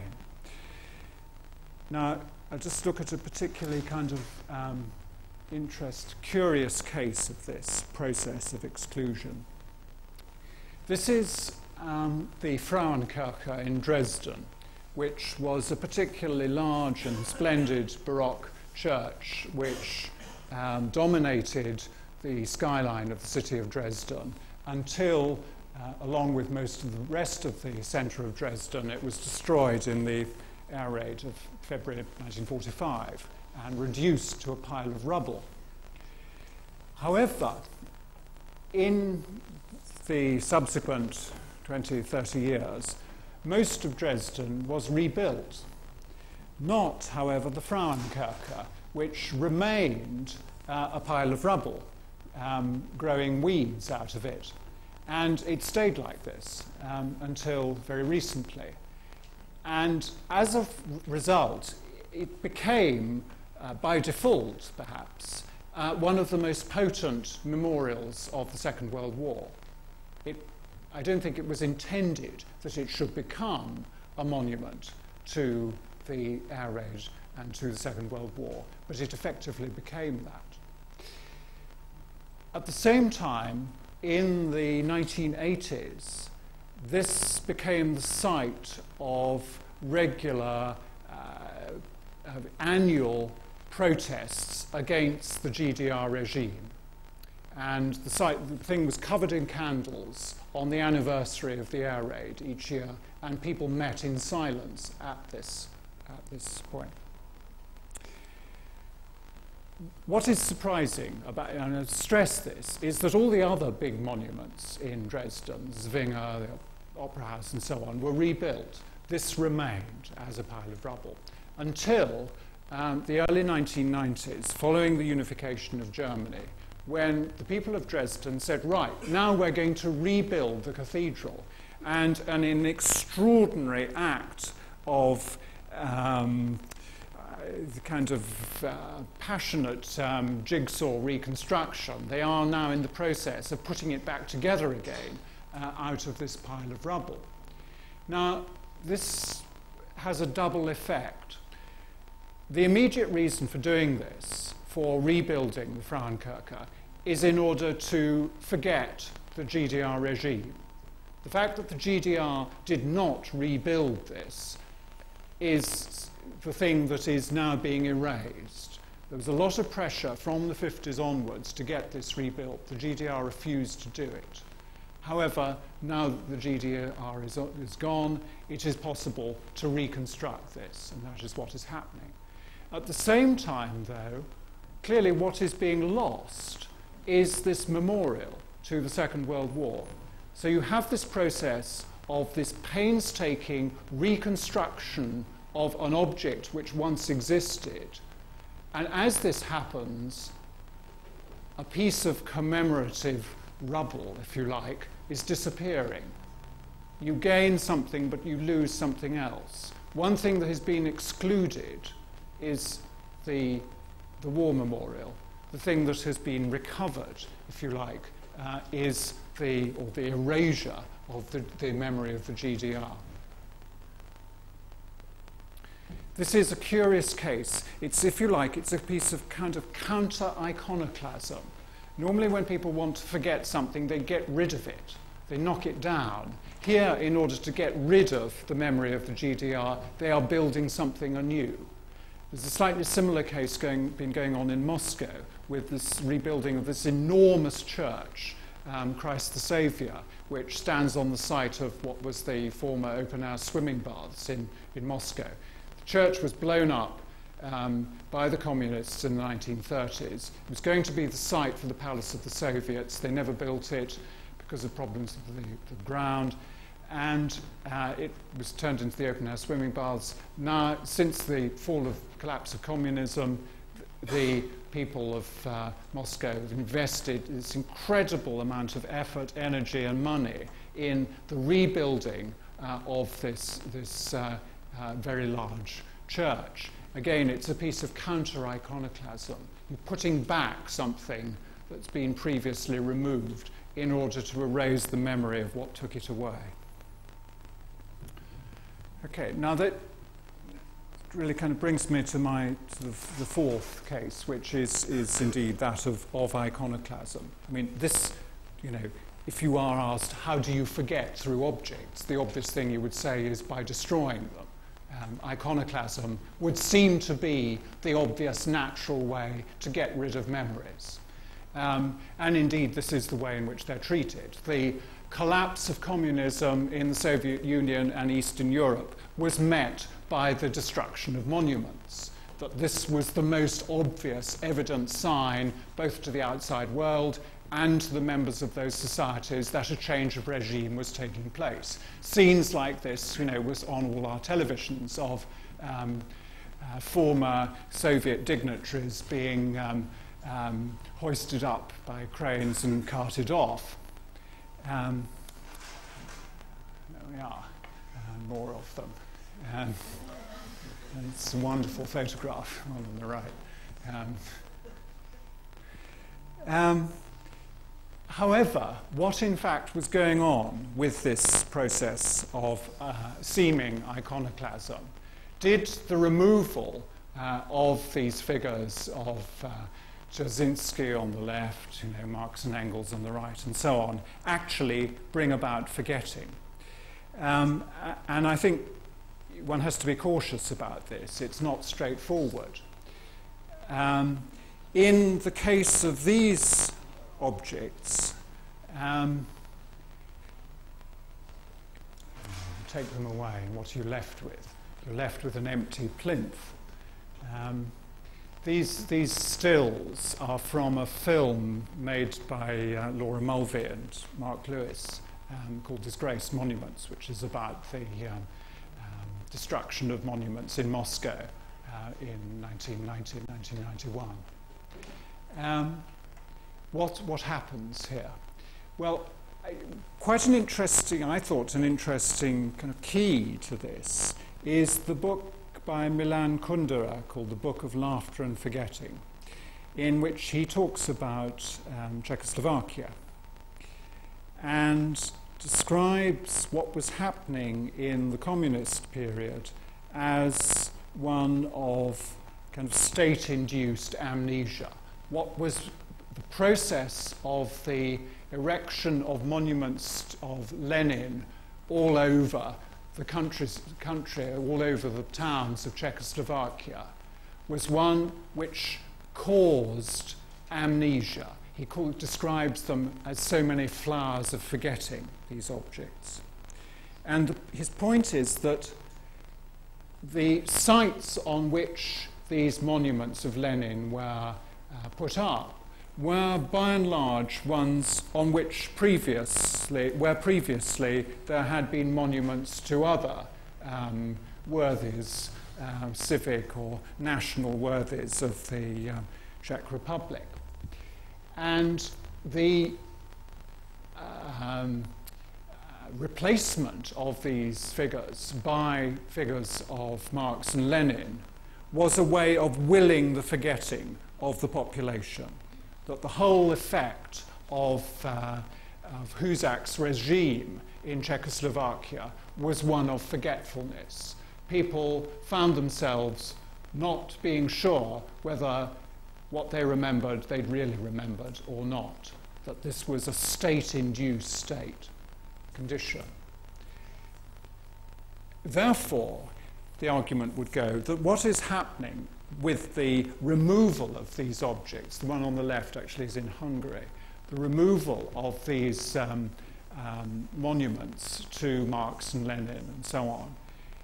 Now, I'll just look at a particularly kind of curious case of this process of exclusion. This is the Frauenkirche in Dresden, which was a particularly large and splendid Baroque church which dominated the skyline of the city of Dresden until, along with most of the rest of the centre of Dresden, it was destroyed in the air raid of February 1945 and reduced to a pile of rubble. However, in the subsequent 20, 30 years, most of Dresden was rebuilt. Not, however, the Frauenkirche, which remained a pile of rubble, growing weeds out of it. And it stayed like this until very recently. And as a result, it became, by default perhaps, one of the most potent memorials of the Second World War. I don't think it was intended that it should become a monument to the air raid and to the Second World War, but it effectively became that. At the same time, in the 1980s, this became the site of regular annual protests against the GDR regime. And the thing was covered in candles on the anniversary of the air raid each year, and people met in silence at this point. What is surprising about, and I stress this, is that all the other big monuments in Dresden, Zwinger, the Opera House and so on, were rebuilt. This remained as a pile of rubble until the early 1990s, following the unification of Germany, when the people of Dresden said, right, now we're going to rebuild the cathedral. And in an extraordinary act of the kind of passionate jigsaw reconstruction. They are now in the process of putting it back together again out of this pile of rubble. Now, this has a double effect. The immediate reason for doing this, for rebuilding the Frauenkirche, is in order to forget the GDR regime. The fact that the GDR did not rebuild this is the thing that is now being erased. There was a lot of pressure from the 50s onwards to get this rebuilt. The GDR refused to do it. However, now that the GDR is gone, it is possible to reconstruct this, and that is what is happening. At the same time, though, clearly what is being lost is this memorial to the Second World War. So you have this process of this painstaking reconstruction of an object which once existed. And as this happens, a piece of commemorative rubble, if you like, is disappearing. You gain something, but you lose something else. One thing that has been excluded is the war memorial. The thing that has been recovered, if you like, is the erasure of the memory of the GDR. This is a curious case. It's, if you like, it's a piece of kind of counter-iconoclasm. Normally when people want to forget something, they get rid of it. They knock it down. Here, in order to get rid of the memory of the GDR, they are building something anew. There's a slightly similar case been going on in Moscow with this rebuilding of this enormous church, Christ the Saviour, which stands on the site of what was the former open-air swimming baths in Moscow. The church was blown up by the communists in the 1930s. It was going to be the site for the Palace of the Soviets. They never built it because of problems with the ground. And it was turned into the open-air swimming baths. Now, since the collapse of communism, the people of Moscow have invested this incredible amount of effort, energy, and money in the rebuilding of this very large church. Again, it's a piece of counter-iconoclasm. You're putting back something that's been previously removed in order to erase the memory of what took it away. Okay, now that really kind of brings me to my sort of the fourth case, which is indeed that of iconoclasm. I mean, this, you know, if you are asked how do you forget through objects, the obvious thing you would say is by destroying them. Iconoclasm would seem to be the obvious natural way to get rid of memories. And indeed, this is the way in which they're treated. The collapse of communism in the Soviet Union and Eastern Europe was met by the destruction of monuments. That this was the most obvious, evident sign, both to the outside world and to the members of those societies, that a change of regime was taking place. Scenes like this, you know, was on all our televisions of former Soviet dignitaries being hoisted up by cranes and carted off. There we are, more of them. And it's a wonderful photograph on the right. However, what in fact was going on with this process of seeming iconoclasm? Did the removal of these figures of Jasinski on the left, you know, Marx and Engels on the right, and so on, actually bring about forgetting? And I think one has to be cautious about this. It's not straightforward. In the case of these objects, take them away, and what are you left with? You're left with an empty plinth. These stills are from a film made by Laura Mulvey and Mark Lewis called Disgraced Monuments, which is about the destruction of monuments in Moscow in 1990, 1991. What happens here? Well, quite an interesting, I thought, an interesting kind of key to this is the book book by Milan Kundera called The Book of Laughter and Forgetting, in which he talks about Czechoslovakia and describes what was happening in the communist period as one of kind of state-induced amnesia. What was the process of the erection of monuments of Lenin all over the country, all over the towns of Czechoslovakia, was one which caused amnesia. He describes them as so many flowers of forgetting, these objects. And his point is that the sites on which these monuments of Lenin were put up were by and large ones on which previously there had been monuments to other worthies, civic or national worthies of the Czech Republic. And the replacement of these figures by figures of Marx and Lenin was a way of willing the forgetting of the population, that the whole effect of Husak's regime in Czechoslovakia was one of forgetfulness. People found themselves not being sure whether what they remembered they'd really remembered or not, that this was a state-induced state condition. Therefore, the argument would go that what is happening with the removal of these objects, the one on the left actually is in Hungary, the removal of these monuments to Marx and Lenin and so on,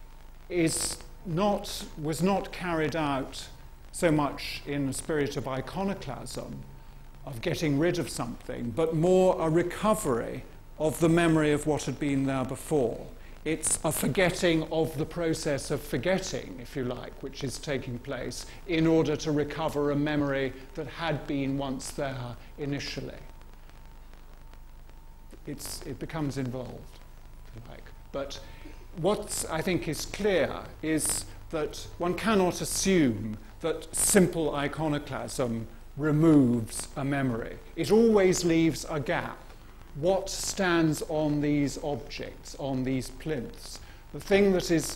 was not carried out so much in the spirit of iconoclasm, of getting rid of something, but more a recovery of the memory of what had been there before. It's a forgetting of the process of forgetting, if you like, which is taking place in order to recover a memory that had been once there initially. It becomes involved, if you like. But what I think is clear is that one cannot assume that simple iconoclasm removes a memory. It always leaves a gap. What stands on these objects, on these plinths? The thing that is,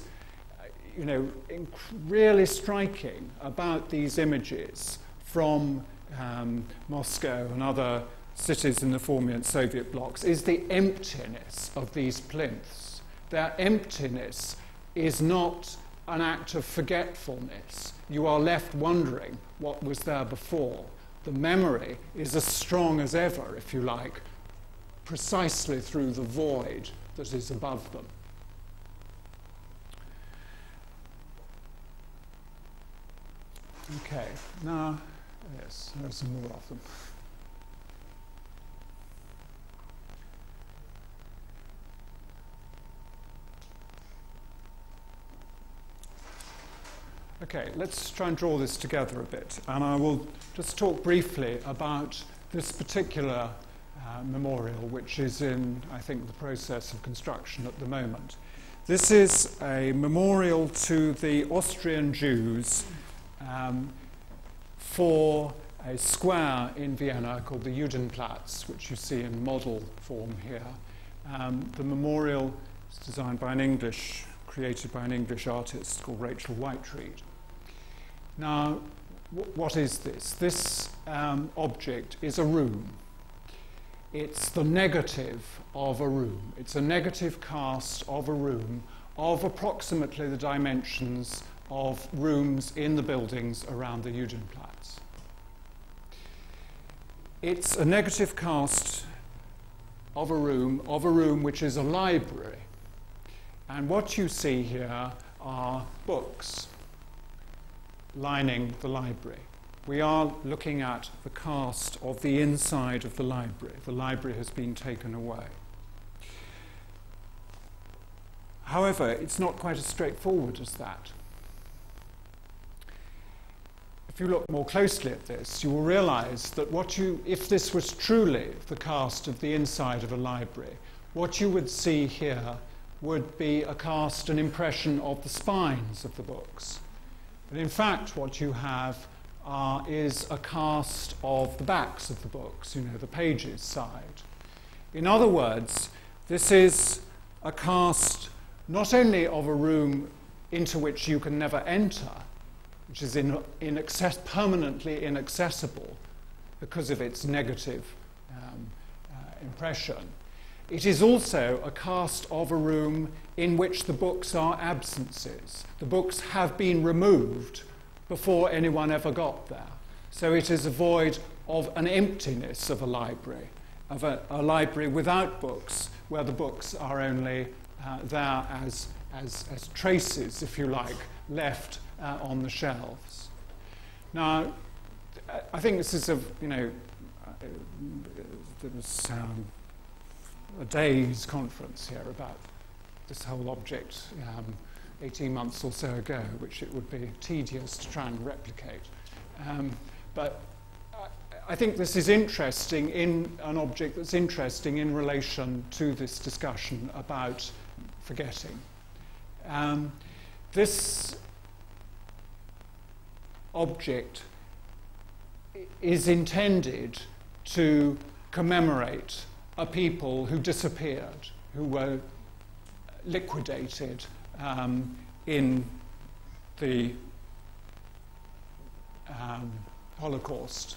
really striking about these images from Moscow and other cities in the former Soviet blocs is the emptiness of these plinths. Their emptiness is not an act of forgetfulness. You are left wondering what was there before. The memory is as strong as ever, if you like, precisely through the void that is above them. Okay, now, yes, there are some more of them. Okay, let's try and draw this together a bit, and I will just talk briefly about this particular memorial, which is in, I think, the process of construction at the moment. This is a memorial to the Austrian Jews for a square in Vienna called the Judenplatz, which you see in model form here. The memorial is designed by created by an English artist called Rachel Whiteread. Now, what is this? This object is a room. It's the negative of a room. It's a negative cast of a room of approximately the dimensions of rooms in the buildings around the Judenplatz. It's a negative cast of a room which is a library. And what you see here are books lining the library. We are looking at the cast of the inside of the library. The library has been taken away. However, it's not quite as straightforward as that. If you look more closely at this, you will realize that if this was truly the cast of the inside of a library, what you would see here would be an impression of the spines of the books. But in fact, what you have is a cast of the backs of the books, you know, the pages side. In other words, this is a cast not only of a room into which you can never enter, which is permanently inaccessible because of its negative impression. It is also a cast of a room in which the books are absences. The books have been removed before anyone ever got there. So it is a void of an emptiness of a library, of a library without books, where the books are only there as traces, if you like, left on the shelves. Now, I think this is there was a day's conference here about this whole object 18 months or so ago, which it would be tedious to try and replicate. But I think this is interesting in an object that's interesting in relation to this discussion about forgetting. This object is intended to commemorate a people who disappeared, who were liquidated in the Holocaust.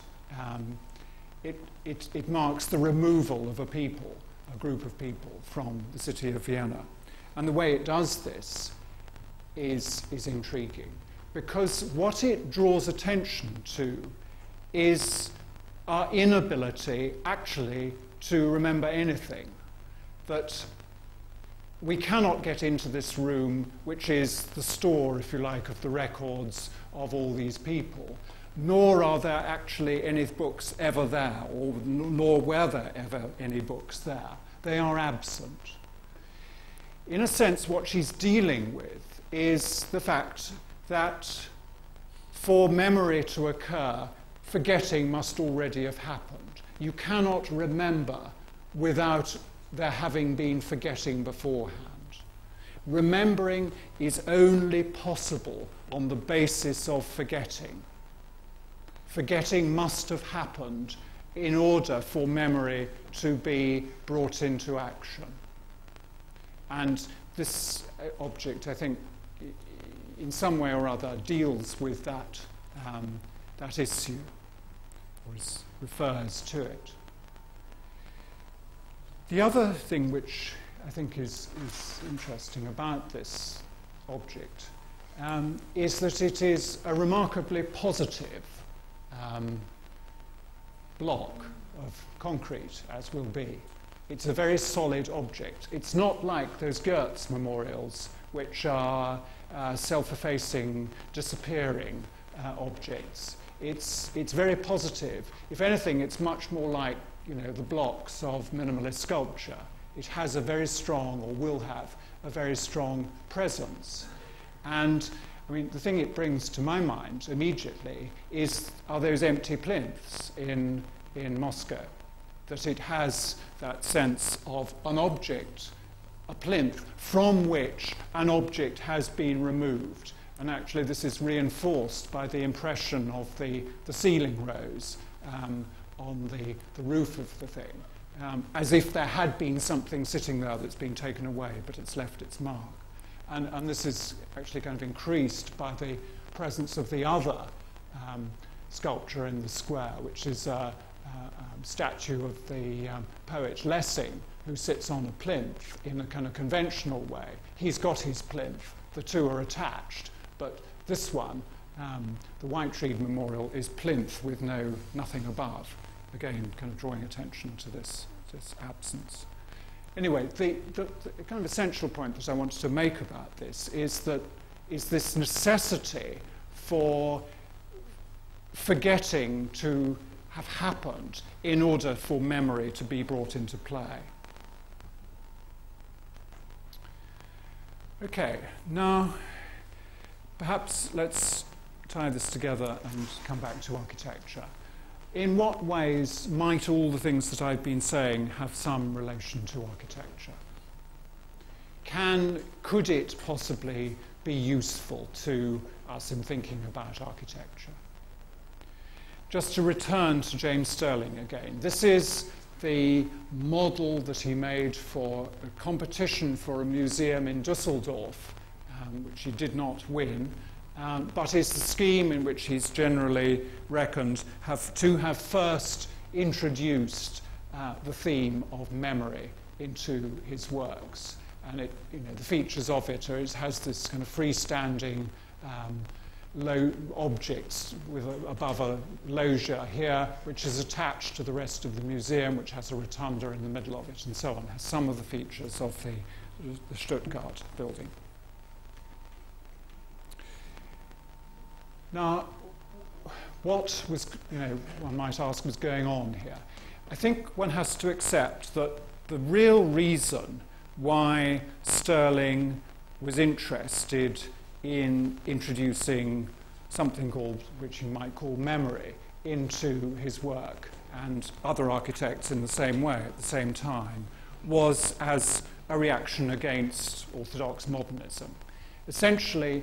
It marks the removal of a people, a group of people, from the city of Vienna. And the way it does this is intriguing, because what it draws attention to is our inability actually to remember anything. That we cannot get into this room, which is the store, if you like, of the records of all these people, nor are there actually any books ever there, or nor were there ever any books there. They are absent. In a sense, what she's dealing with is the fact that for memory to occur, forgetting must already have happened. You cannot remember without there having been forgetting beforehand. Remembering is only possible on the basis of forgetting. Forgetting must have happened in order for memory to be brought into action. And this object, I think, in some way or other, deals with that, that issue, or refers to it. The other thing which I think is interesting about this object is that it is a remarkably positive block of concrete, as will be. It's a very solid object. It's not like those Goetz memorials, which are self-effacing, disappearing objects. It's very positive. If anything, it's much more like, you know, the blocks of minimalist sculpture. It has a very strong, or will have, a very strong presence. And, I mean, the thing it brings to my mind immediately are those empty plinths in Moscow. That it has that sense of an object, a plinth, from which an object has been removed. And actually this is reinforced by the impression of the ceiling rose on the roof of the thing, as if there had been something sitting there that's been taken away, but it's left its mark. And this is actually kind of increased by the presence of the other sculpture in the square, which is a statue of the poet Lessing, who sits on a plinth in a kind of conventional way. He's got his plinth, the two are attached, but this one, the White-Reed Memorial, is plinth with nothing above. Again, kind of drawing attention to this absence. Anyway, the kind of essential point that I wanted to make about this is this necessity for forgetting to have happened in order for memory to be brought into play. Okay, now perhaps let's tie this together and come back to architecture. In what ways might all the things that I've been saying have some relation to architecture? Could it possibly be useful to us in thinking about architecture. Just to return to James Stirling again, this is the model that he made for a competition for a museum in Düsseldorf, which he did not win, but is the scheme in which he's generally reckoned to have first introduced the theme of memory into his works. And the features of it are it has this kind of freestanding low objects above a loggia here, which is attached to the rest of the museum, which has a rotunda in the middle of it, and so on. It has some of the features of the Stuttgart building. Now, what was, one might ask, was going on here? I think one has to accept that the real reason why Stirling was interested in introducing something which you might call memory into his work, and other architects in the same way at the same time, was as a reaction against orthodox modernism. Essentially,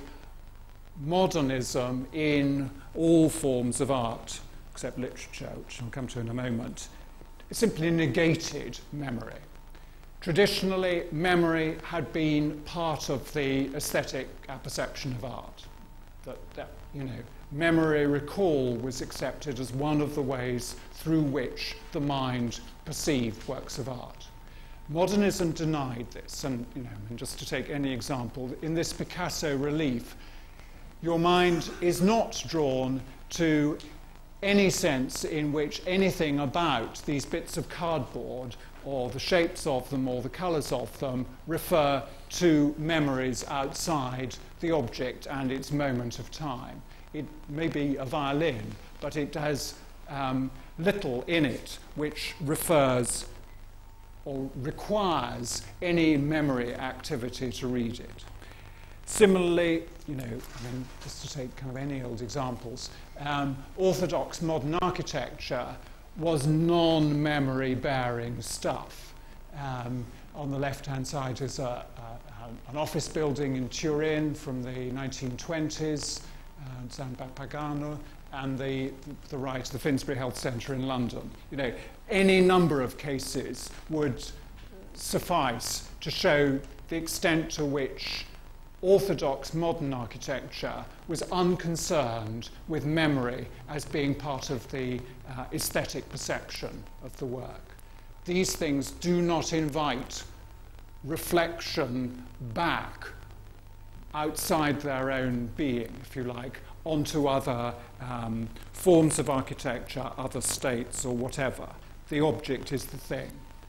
modernism in all forms of art, except literature, which I'll come to in a moment, simply negated memory. Traditionally, memory had been part of the aesthetic perception of art. That memory recall was accepted as one of the ways through which the mind perceived works of art. Modernism denied this, and just to take any example, in this Picasso relief, your mind is not drawn to any sense in which anything about these bits of cardboard or the shapes of them or the colours of them refer to memories outside the object and its moment of time. It may be a violin, but it has little in it which refers or requires any memory activity to read it. Similarly, just to take kind of any old examples, orthodox modern architecture was non-memory bearing stuff. On the left-hand side is an office building in Turin from the 1920s, San Pagano, and the right, the Finsbury Health Centre in London. Any number of cases would suffice to show the extent to which orthodox modern architecture was unconcerned with memory as being part of the aesthetic perception of the work. These things do not invite reflection back outside their own being, if you like, onto other forms of architecture, other states, or whatever. The object is the thing.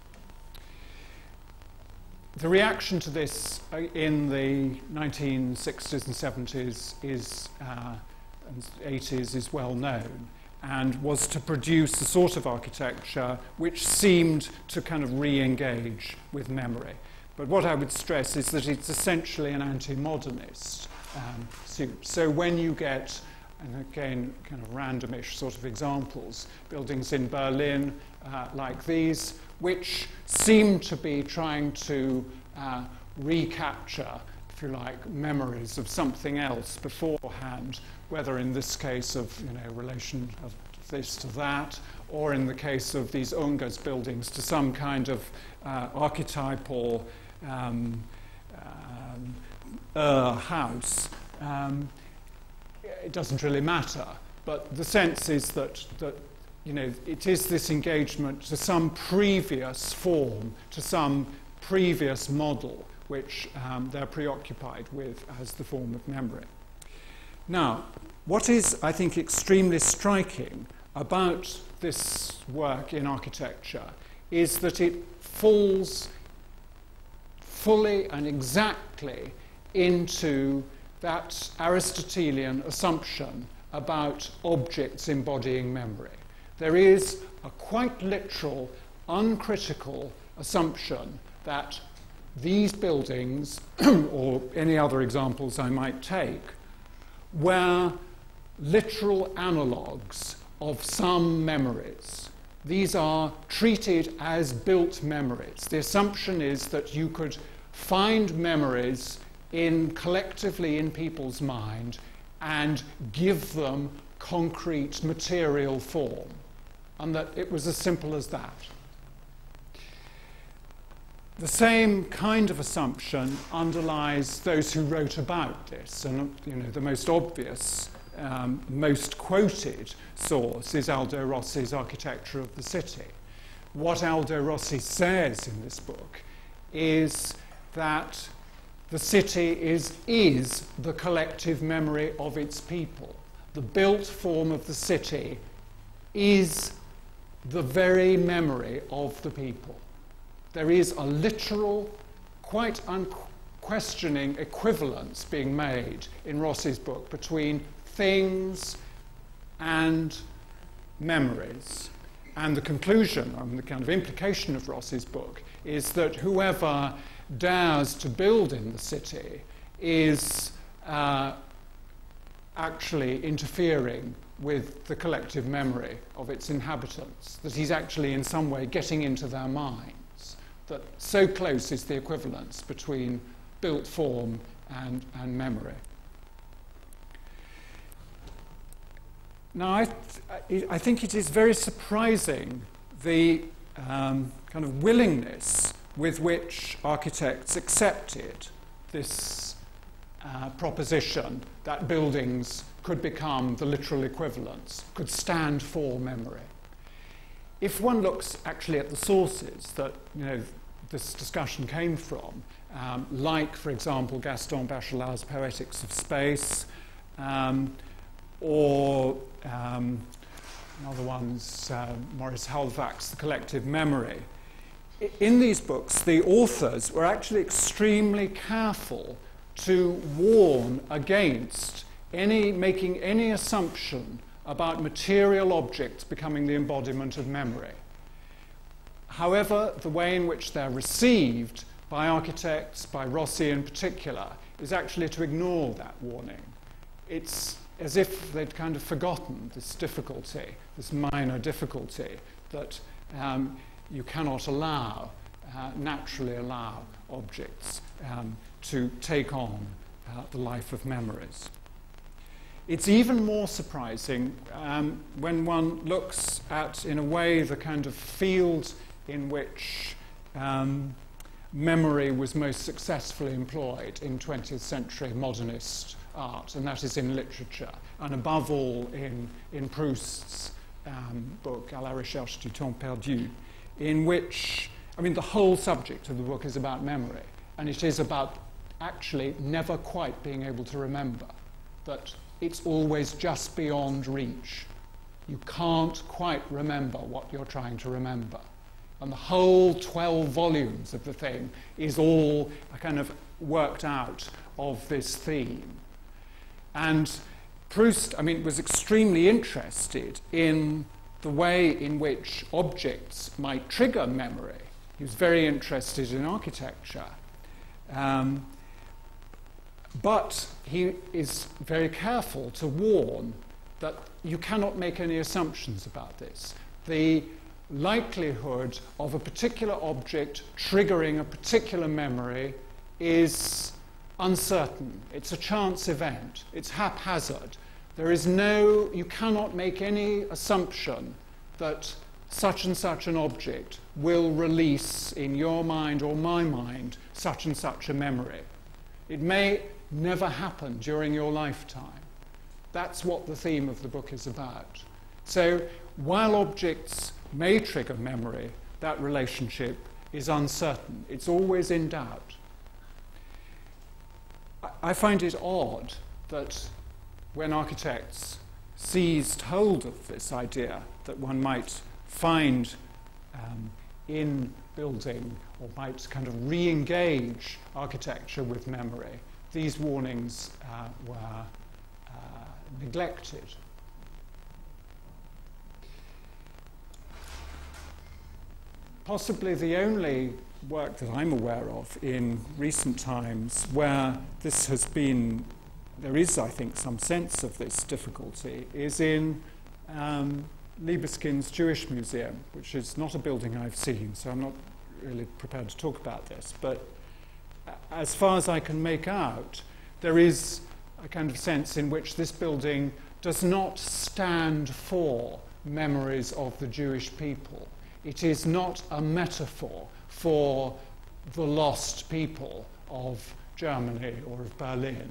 The reaction to this in the 1960s and 70s and 80s is well known, and was to produce a sort of architecture which seemed to kind of re-engage with memory. But what I would stress is that it's essentially an anti-modernist suit. So when you get, and again, kind of randomish sort of examples, buildings in Berlin like these, which seem to be trying to recapture, if you like, memories of something else beforehand, whether in this case of relation of this to that, or in the case of these Ungers buildings to some kind of archetypal house. It doesn't really matter, but the sense is that it is this engagement to some previous form, to some previous model, which they're preoccupied with as the form of memory. Now, what is, I think, extremely striking about this work in architecture is that it falls fully and exactly into that Aristotelian assumption about objects embodying memory. There is a quite literal, uncritical assumption that these buildings, or any other examples I might take, were literal analogues of some memories. These are treated as built memories. The assumption is that you could find memories collectively in people's mind and give them concrete material form, and that it was as simple as that. The same kind of assumption underlies those who wrote about this, and the most obvious, most quoted source is Aldo Rossi's Architecture of the City. What Aldo Rossi says in this book is that the city is the collective memory of its people. The built form of the city is the very memory of the people. There is a literal, quite unquestioning equivalence being made in Rossi's book between things and memories. And the conclusion, the kind of implication of Rossi's book, is that whoever dares to build in the city is actually interfering with the collective memory of its inhabitants, that he's actually in some way getting into their minds, that so close is the equivalence between built form and memory. Now, I think it is very surprising the kind of willingness with which architects accepted this proposition that buildings could become the literal equivalents, could stand for memory. If one looks actually at the sources that this discussion came from, like, for example, Gaston Bachelard's Poetics of Space, or other ones, Maurice Halbwach's The Collective Memory. In these books, the authors were actually extremely careful to warn against making any assumption about material objects becoming the embodiment of memory. However, the way in which they're received by architects, by Rossi in particular, is actually to ignore that warning. It's as if they'd kind of forgotten this difficulty, this minor difficulty, that you cannot naturally allow objects to take on the life of memories. It's even more surprising when one looks at, in a way, the kind of field in which memory was most successfully employed in 20th century modernist art, and that is in literature, and above all in Proust's book, À la recherche du temps perdu, in which, the whole subject of the book is about memory, and it is about actually never quite being able to remember, that it's always just beyond reach. You can't quite remember what you're trying to remember. And the whole 12 volumes of the thing is all kind of worked out of this theme. And Proust, was extremely interested in the way in which objects might trigger memory. He was very interested in architecture. But he is very careful to warn that you cannot make any assumptions about this. The likelihood of a particular object triggering a particular memory is uncertain. It's a chance event. It's haphazard. You cannot make any assumption that such and such an object will release in your mind or my mind such and such a memory. It may never happen during your lifetime. That's what the theme of the book is about. So while objects may trigger memory, that relationship is uncertain. It's always in doubt. I find it odd that when architects seized hold of this idea that one might find in building, or might kind of re-engage architecture with memory, these warnings were neglected. Possibly the only work that I'm aware of in recent times where this has been, there is, I think, some sense of this difficulty, is in Liebeskind's Jewish Museum, which is not a building I've seen, so I'm not really prepared to talk about this. But as far as I can make out, there is a kind of sense in which this building does not stand for memories of the Jewish people. It is not a metaphor for the lost people of Germany or of Berlin.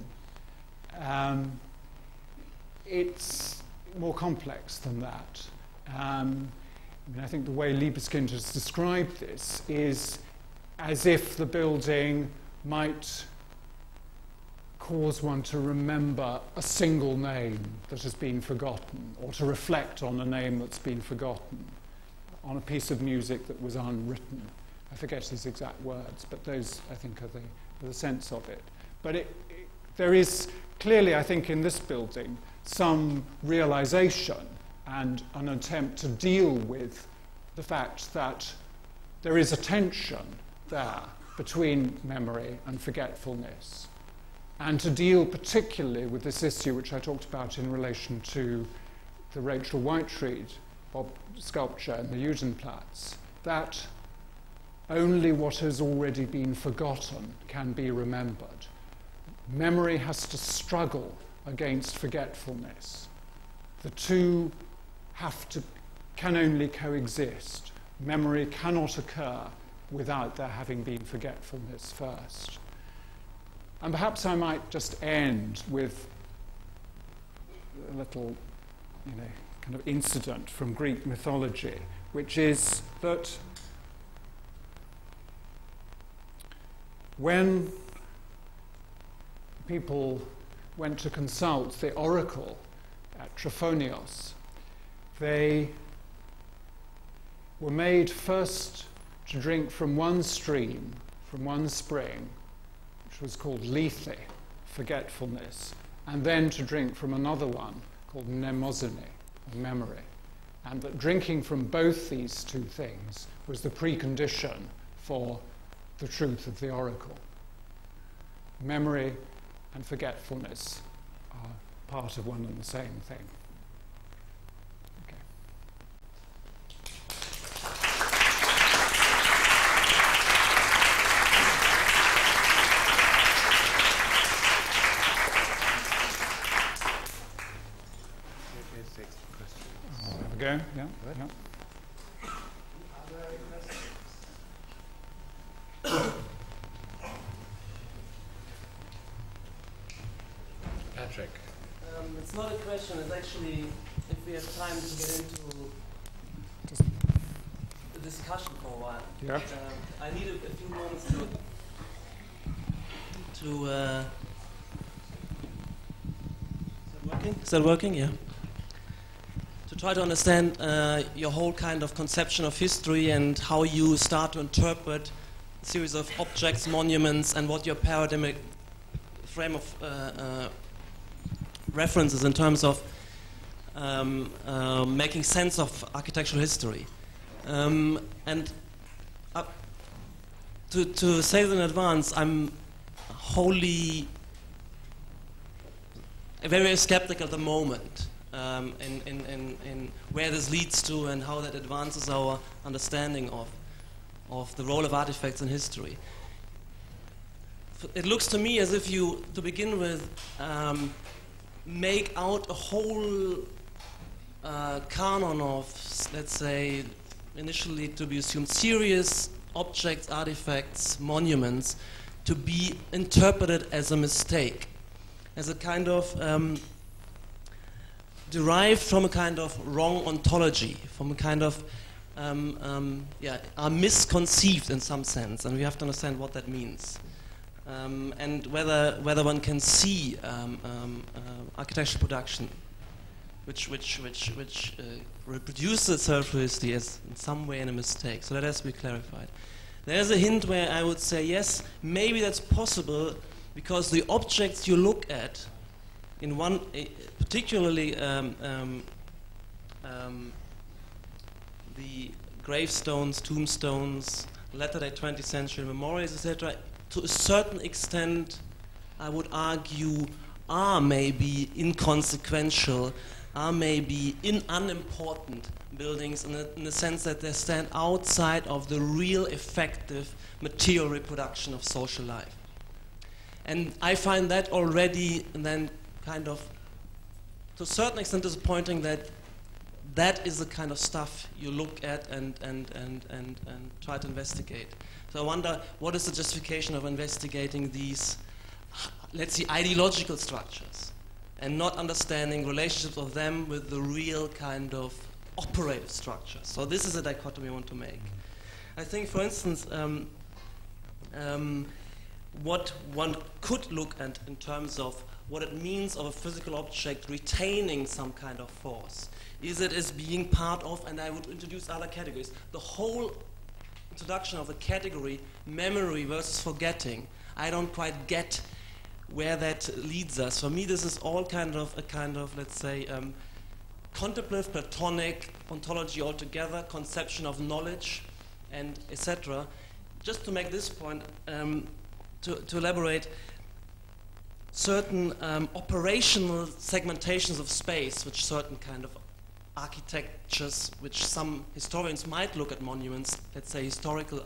It's more complex than that. I think the way Libeskind has described this is as if the building might cause one to remember a single name that has been forgotten, or to reflect on a name that's been forgotten, on a piece of music that was unwritten. I forget his exact words, but those, I think, are the sense of it. But there is clearly, I think, in this building, some realization and an attempt to deal with the fact that there is a tension there between memory and forgetfulness, and to deal particularly with this issue which I talked about in relation to the Rachel Whiteread sculpture in the Judenplatz, that only what has already been forgotten can be remembered. Memory has to struggle against forgetfulness. The two can only coexist. Memory cannot occur without there having been forgetfulness first. And perhaps I might just end with a little, kind of incident from Greek mythology, which is that when people went to consult the oracle at Trophonios, they were made first to drink from one stream, from one spring, which was called lethe, forgetfulness, and then to drink from another one called mnemosyne, memory. And that drinking from both these two things was the precondition for the truth of the oracle. Memory and forgetfulness are part of one and the same thing. Okay. There we go. Yeah. Yeah. Patrick. It's not a question, it's actually, if we have time to get into the discussion for a while. Yeah. I need a few moments Is that working? Yeah. To try to understand your whole kind of conception of history and how you start to interpret a series of objects, monuments, and what your paradigmic frame of references in terms of making sense of architectural history. And to say it in advance, I'm wholly very skeptical at the moment in where this leads to and how that advances our understanding of the role of artifacts in history. It looks to me as if you, to begin with, make out a whole canon of, let's say, initially to be assumed serious objects, artifacts, monuments, to be interpreted as a mistake, as a kind of derived from a kind of wrong ontology, from a kind of are misconceived in some sense, and we have to understand what that means. And whether one can see architectural production, which reproduces itself to history as in some way in a mistake. So that has to be clarified. There's a hint where I would say yes, maybe that's possible because the objects you look at, in one particularly the gravestones, tombstones, latter-day 20th century memorials, etc., to a certain extent, I would argue, are maybe inconsequential, are maybe unimportant buildings in the sense that they stand outside of the real effective material reproduction of social life. And I find that already, and then kind of, to a certain extent, disappointing that that is the kind of stuff you look at and try to investigate. So I wonder, what is the justification of investigating these, let's see, ideological structures, and not understanding relationships of them with the real kind of operative structure? So this is a dichotomy I want to make. I think, for instance, what one could look at in terms of what it means of a physical object retaining some kind of force is it as being part of, and I would introduce other categories, the whole introduction of the category memory versus forgetting. I don't quite get where that leads us. For me, this is all kind of a kind of, let's say, contemplative, Platonic ontology altogether, conception of knowledge, and etc. Just to make this point, to elaborate, certain operational segmentations of space, which certain kind of architectures, which some historians might look at monuments, let's say historical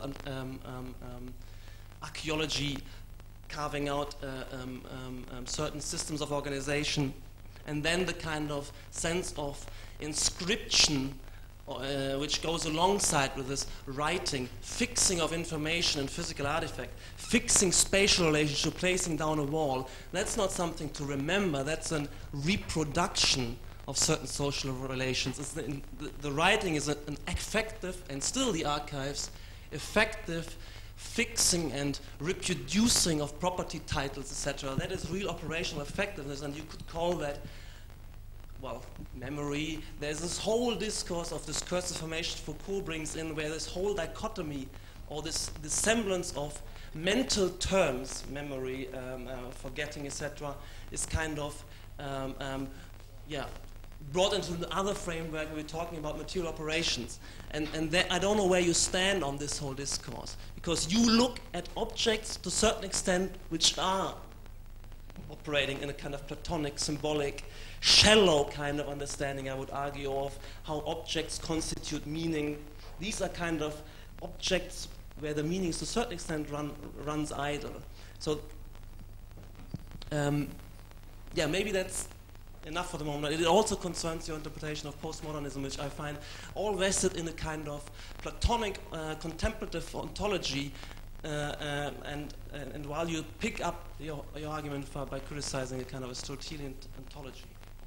archaeology, carving out certain systems of organization, and then the kind of sense of inscription which goes alongside with this writing, fixing of information and physical artifact, fixing spatial relationship, placing down a wall. That's not something to remember, that's a reproduction of certain social relations. It's the writing is an effective, and still the archives, effective fixing and reproducing of property titles, etc. That is real operational effectiveness, and you could call that, well, memory. There's this whole discourse of discursive formation Foucault brings in, where this whole dichotomy, or this semblance of mental terms, memory, forgetting, etc., is kind of, brought into the other framework. We're talking about material operations. And I don't know where you stand on this whole discourse, because you look at objects to a certain extent which are operating in a kind of Platonic, symbolic, shallow kind of understanding, I would argue, of how objects constitute meaning. These are kind of objects where the meanings to a certain extent runs idle. So, maybe that's enough for the moment. It also concerns your interpretation of postmodernism, which I find all vested in a kind of Platonic contemplative ontology, and while you pick up your argument by criticizing a kind of Aristotelian ontology.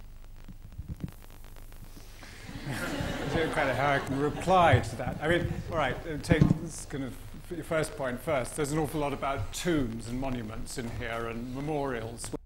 I don't know kind of how I can reply to that. I mean, all right, take this kind of your first point first. There's an awful lot about tombs and monuments in here and memorials.